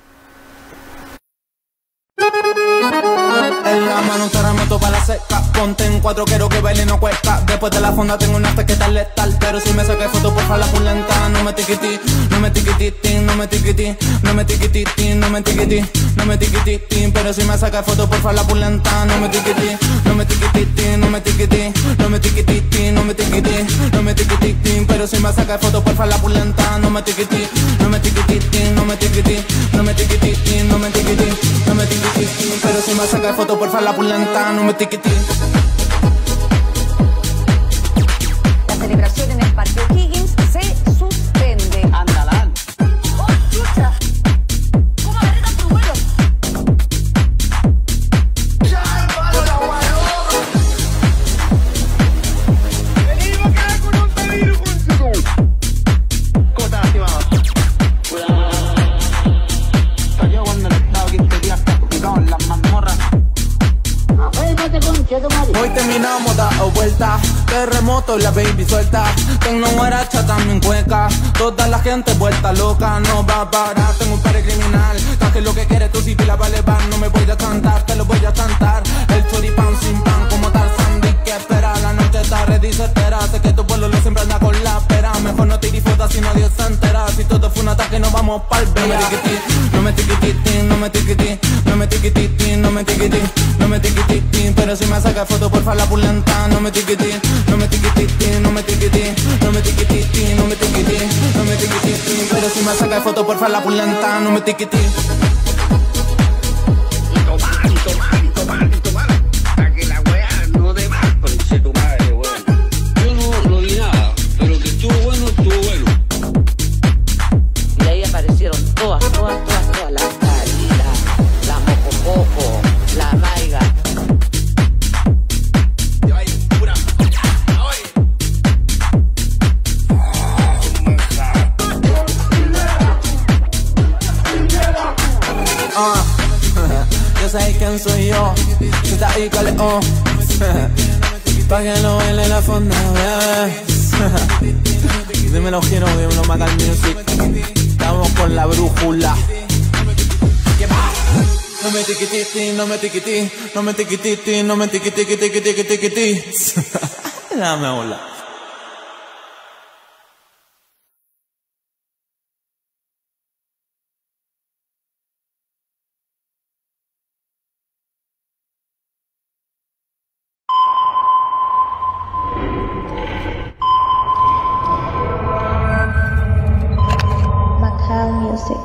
[SPEAKER 5] En la mano un terremoto para la seca. Ponte en cuatro, quiero que baile no cuesta. Después de la fonda tengo una que tal letal. Pero si me saqué foto porfa la pulenta. No me tiquití, no me tiquití, no me tiquití, no me tiquití, no me tiquití, no me tiquití. Pero si me saqué foto porfa la pulenta. No me tiquití, no me tiquití, no me tiquití, no me tiquití, no me tiquití, no me tiquití. Pero si me saqué foto porfa la pulenta. No me tiquití, no me tiquití, no me tiquití, no me tiquití, no me tiquití, no me tiquití. Pero si me saca foto porfa la pulenta, no me tiquití.
[SPEAKER 6] La celebración en el Parque O'Higgins se suspende.
[SPEAKER 7] Andalán.
[SPEAKER 6] ¡Oh, chucha! ¿Cómo agarran tu vuelo?
[SPEAKER 5] Hoy terminamos, dado vuelta. Terremoto, la baby suelta. Tengo guaracha, también cueca. Toda la gente vuelta loca. No va a parar, tengo un par criminal. Traje lo que quieres tú, si pila vale van. No me voy a cantar, te lo voy a cantar. El choripán sin pan, como Tarzán. Di que espera, la noche está ready, se espera. Sé que tu pueblo lo siempre anda con la pera. Mejor no tires fotos si nadie se entera. Si todo fue un ataque, nos vamos pa'l bella. No me tiquití, no me tiquití, no me tiquití, no me tiquití, no me tiquití. Pero si me saca foto porfa la pulenta. No me tiquití, no me tiquití, no me tiquití, no me tiquití, no me tiquití, no me tiquití. Pero si me saca foto porfa la pulenta. No me tiquití.
[SPEAKER 7] Y tomar, y tomar, y tomar, y tomar. Para que la weá no dé más, conche tu madre, weón. Yo no, no di nada, pero que estuvo bueno, estuvo bueno.
[SPEAKER 6] Y ahí aparecieron todas, todas, todas, todas. La Talila, la Mojojojo, la Maiga.
[SPEAKER 5] Ah, yo sé quién soy yo. Si está ahí, caleón. Pa' que no baile la fonda, bebé. Dímelo, Gino, dímelo, Macal Music. Estamos con la brújula. ¿Qué va? No me tiquititi, no me tiquití, no me tiquititi, no me tiquití, tiquití, tiquití, tiquití. Dame hola.
[SPEAKER 8] Macal Music.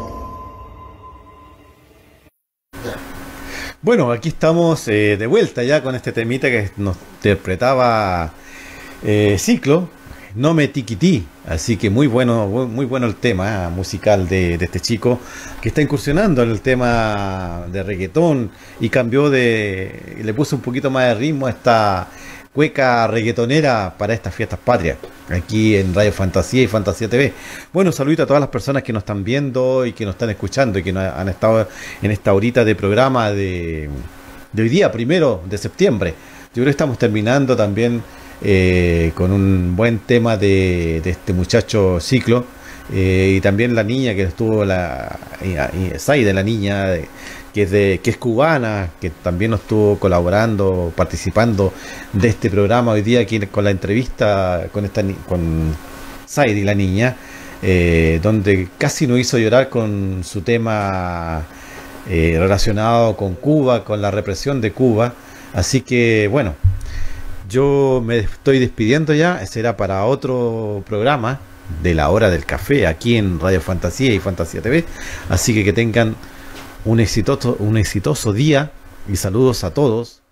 [SPEAKER 1] Bueno, aquí estamos eh, de vuelta ya con este temita que nos interpretaba eh, Ciclo, No Me Tiquití. Así que muy bueno, muy bueno el tema eh, musical de, de este chico que está incursionando en el tema de reggaetón y cambió de, le puso un poquito más de ritmo a esta cueca reggaetonera para estas fiestas patrias, aquí en Radio Fantasía y Fantasía T V. Bueno, saludito a todas las personas que nos están viendo y que nos están escuchando y que nos han estado en esta horita de programa de, de hoy día, primero de septiembre. Yo creo que estamos terminando también eh, con un buen tema de, de este muchacho Ciclo, eh, y también la niña que estuvo, la Saide, la niña de, que es de que es cubana, que también nos estuvo colaborando, participando de este programa hoy día aquí con la entrevista con esta con Saidi, la niña, eh, donde casi nos hizo llorar con su tema eh, relacionado con Cuba, con la represión de Cuba. Así que bueno, Yo me estoy despidiendo ya, será para otro programa de la hora del café aquí en Radio Fantasía y Fantasía T V. Así que que tengan un exitoso, un exitoso día y saludos a todos.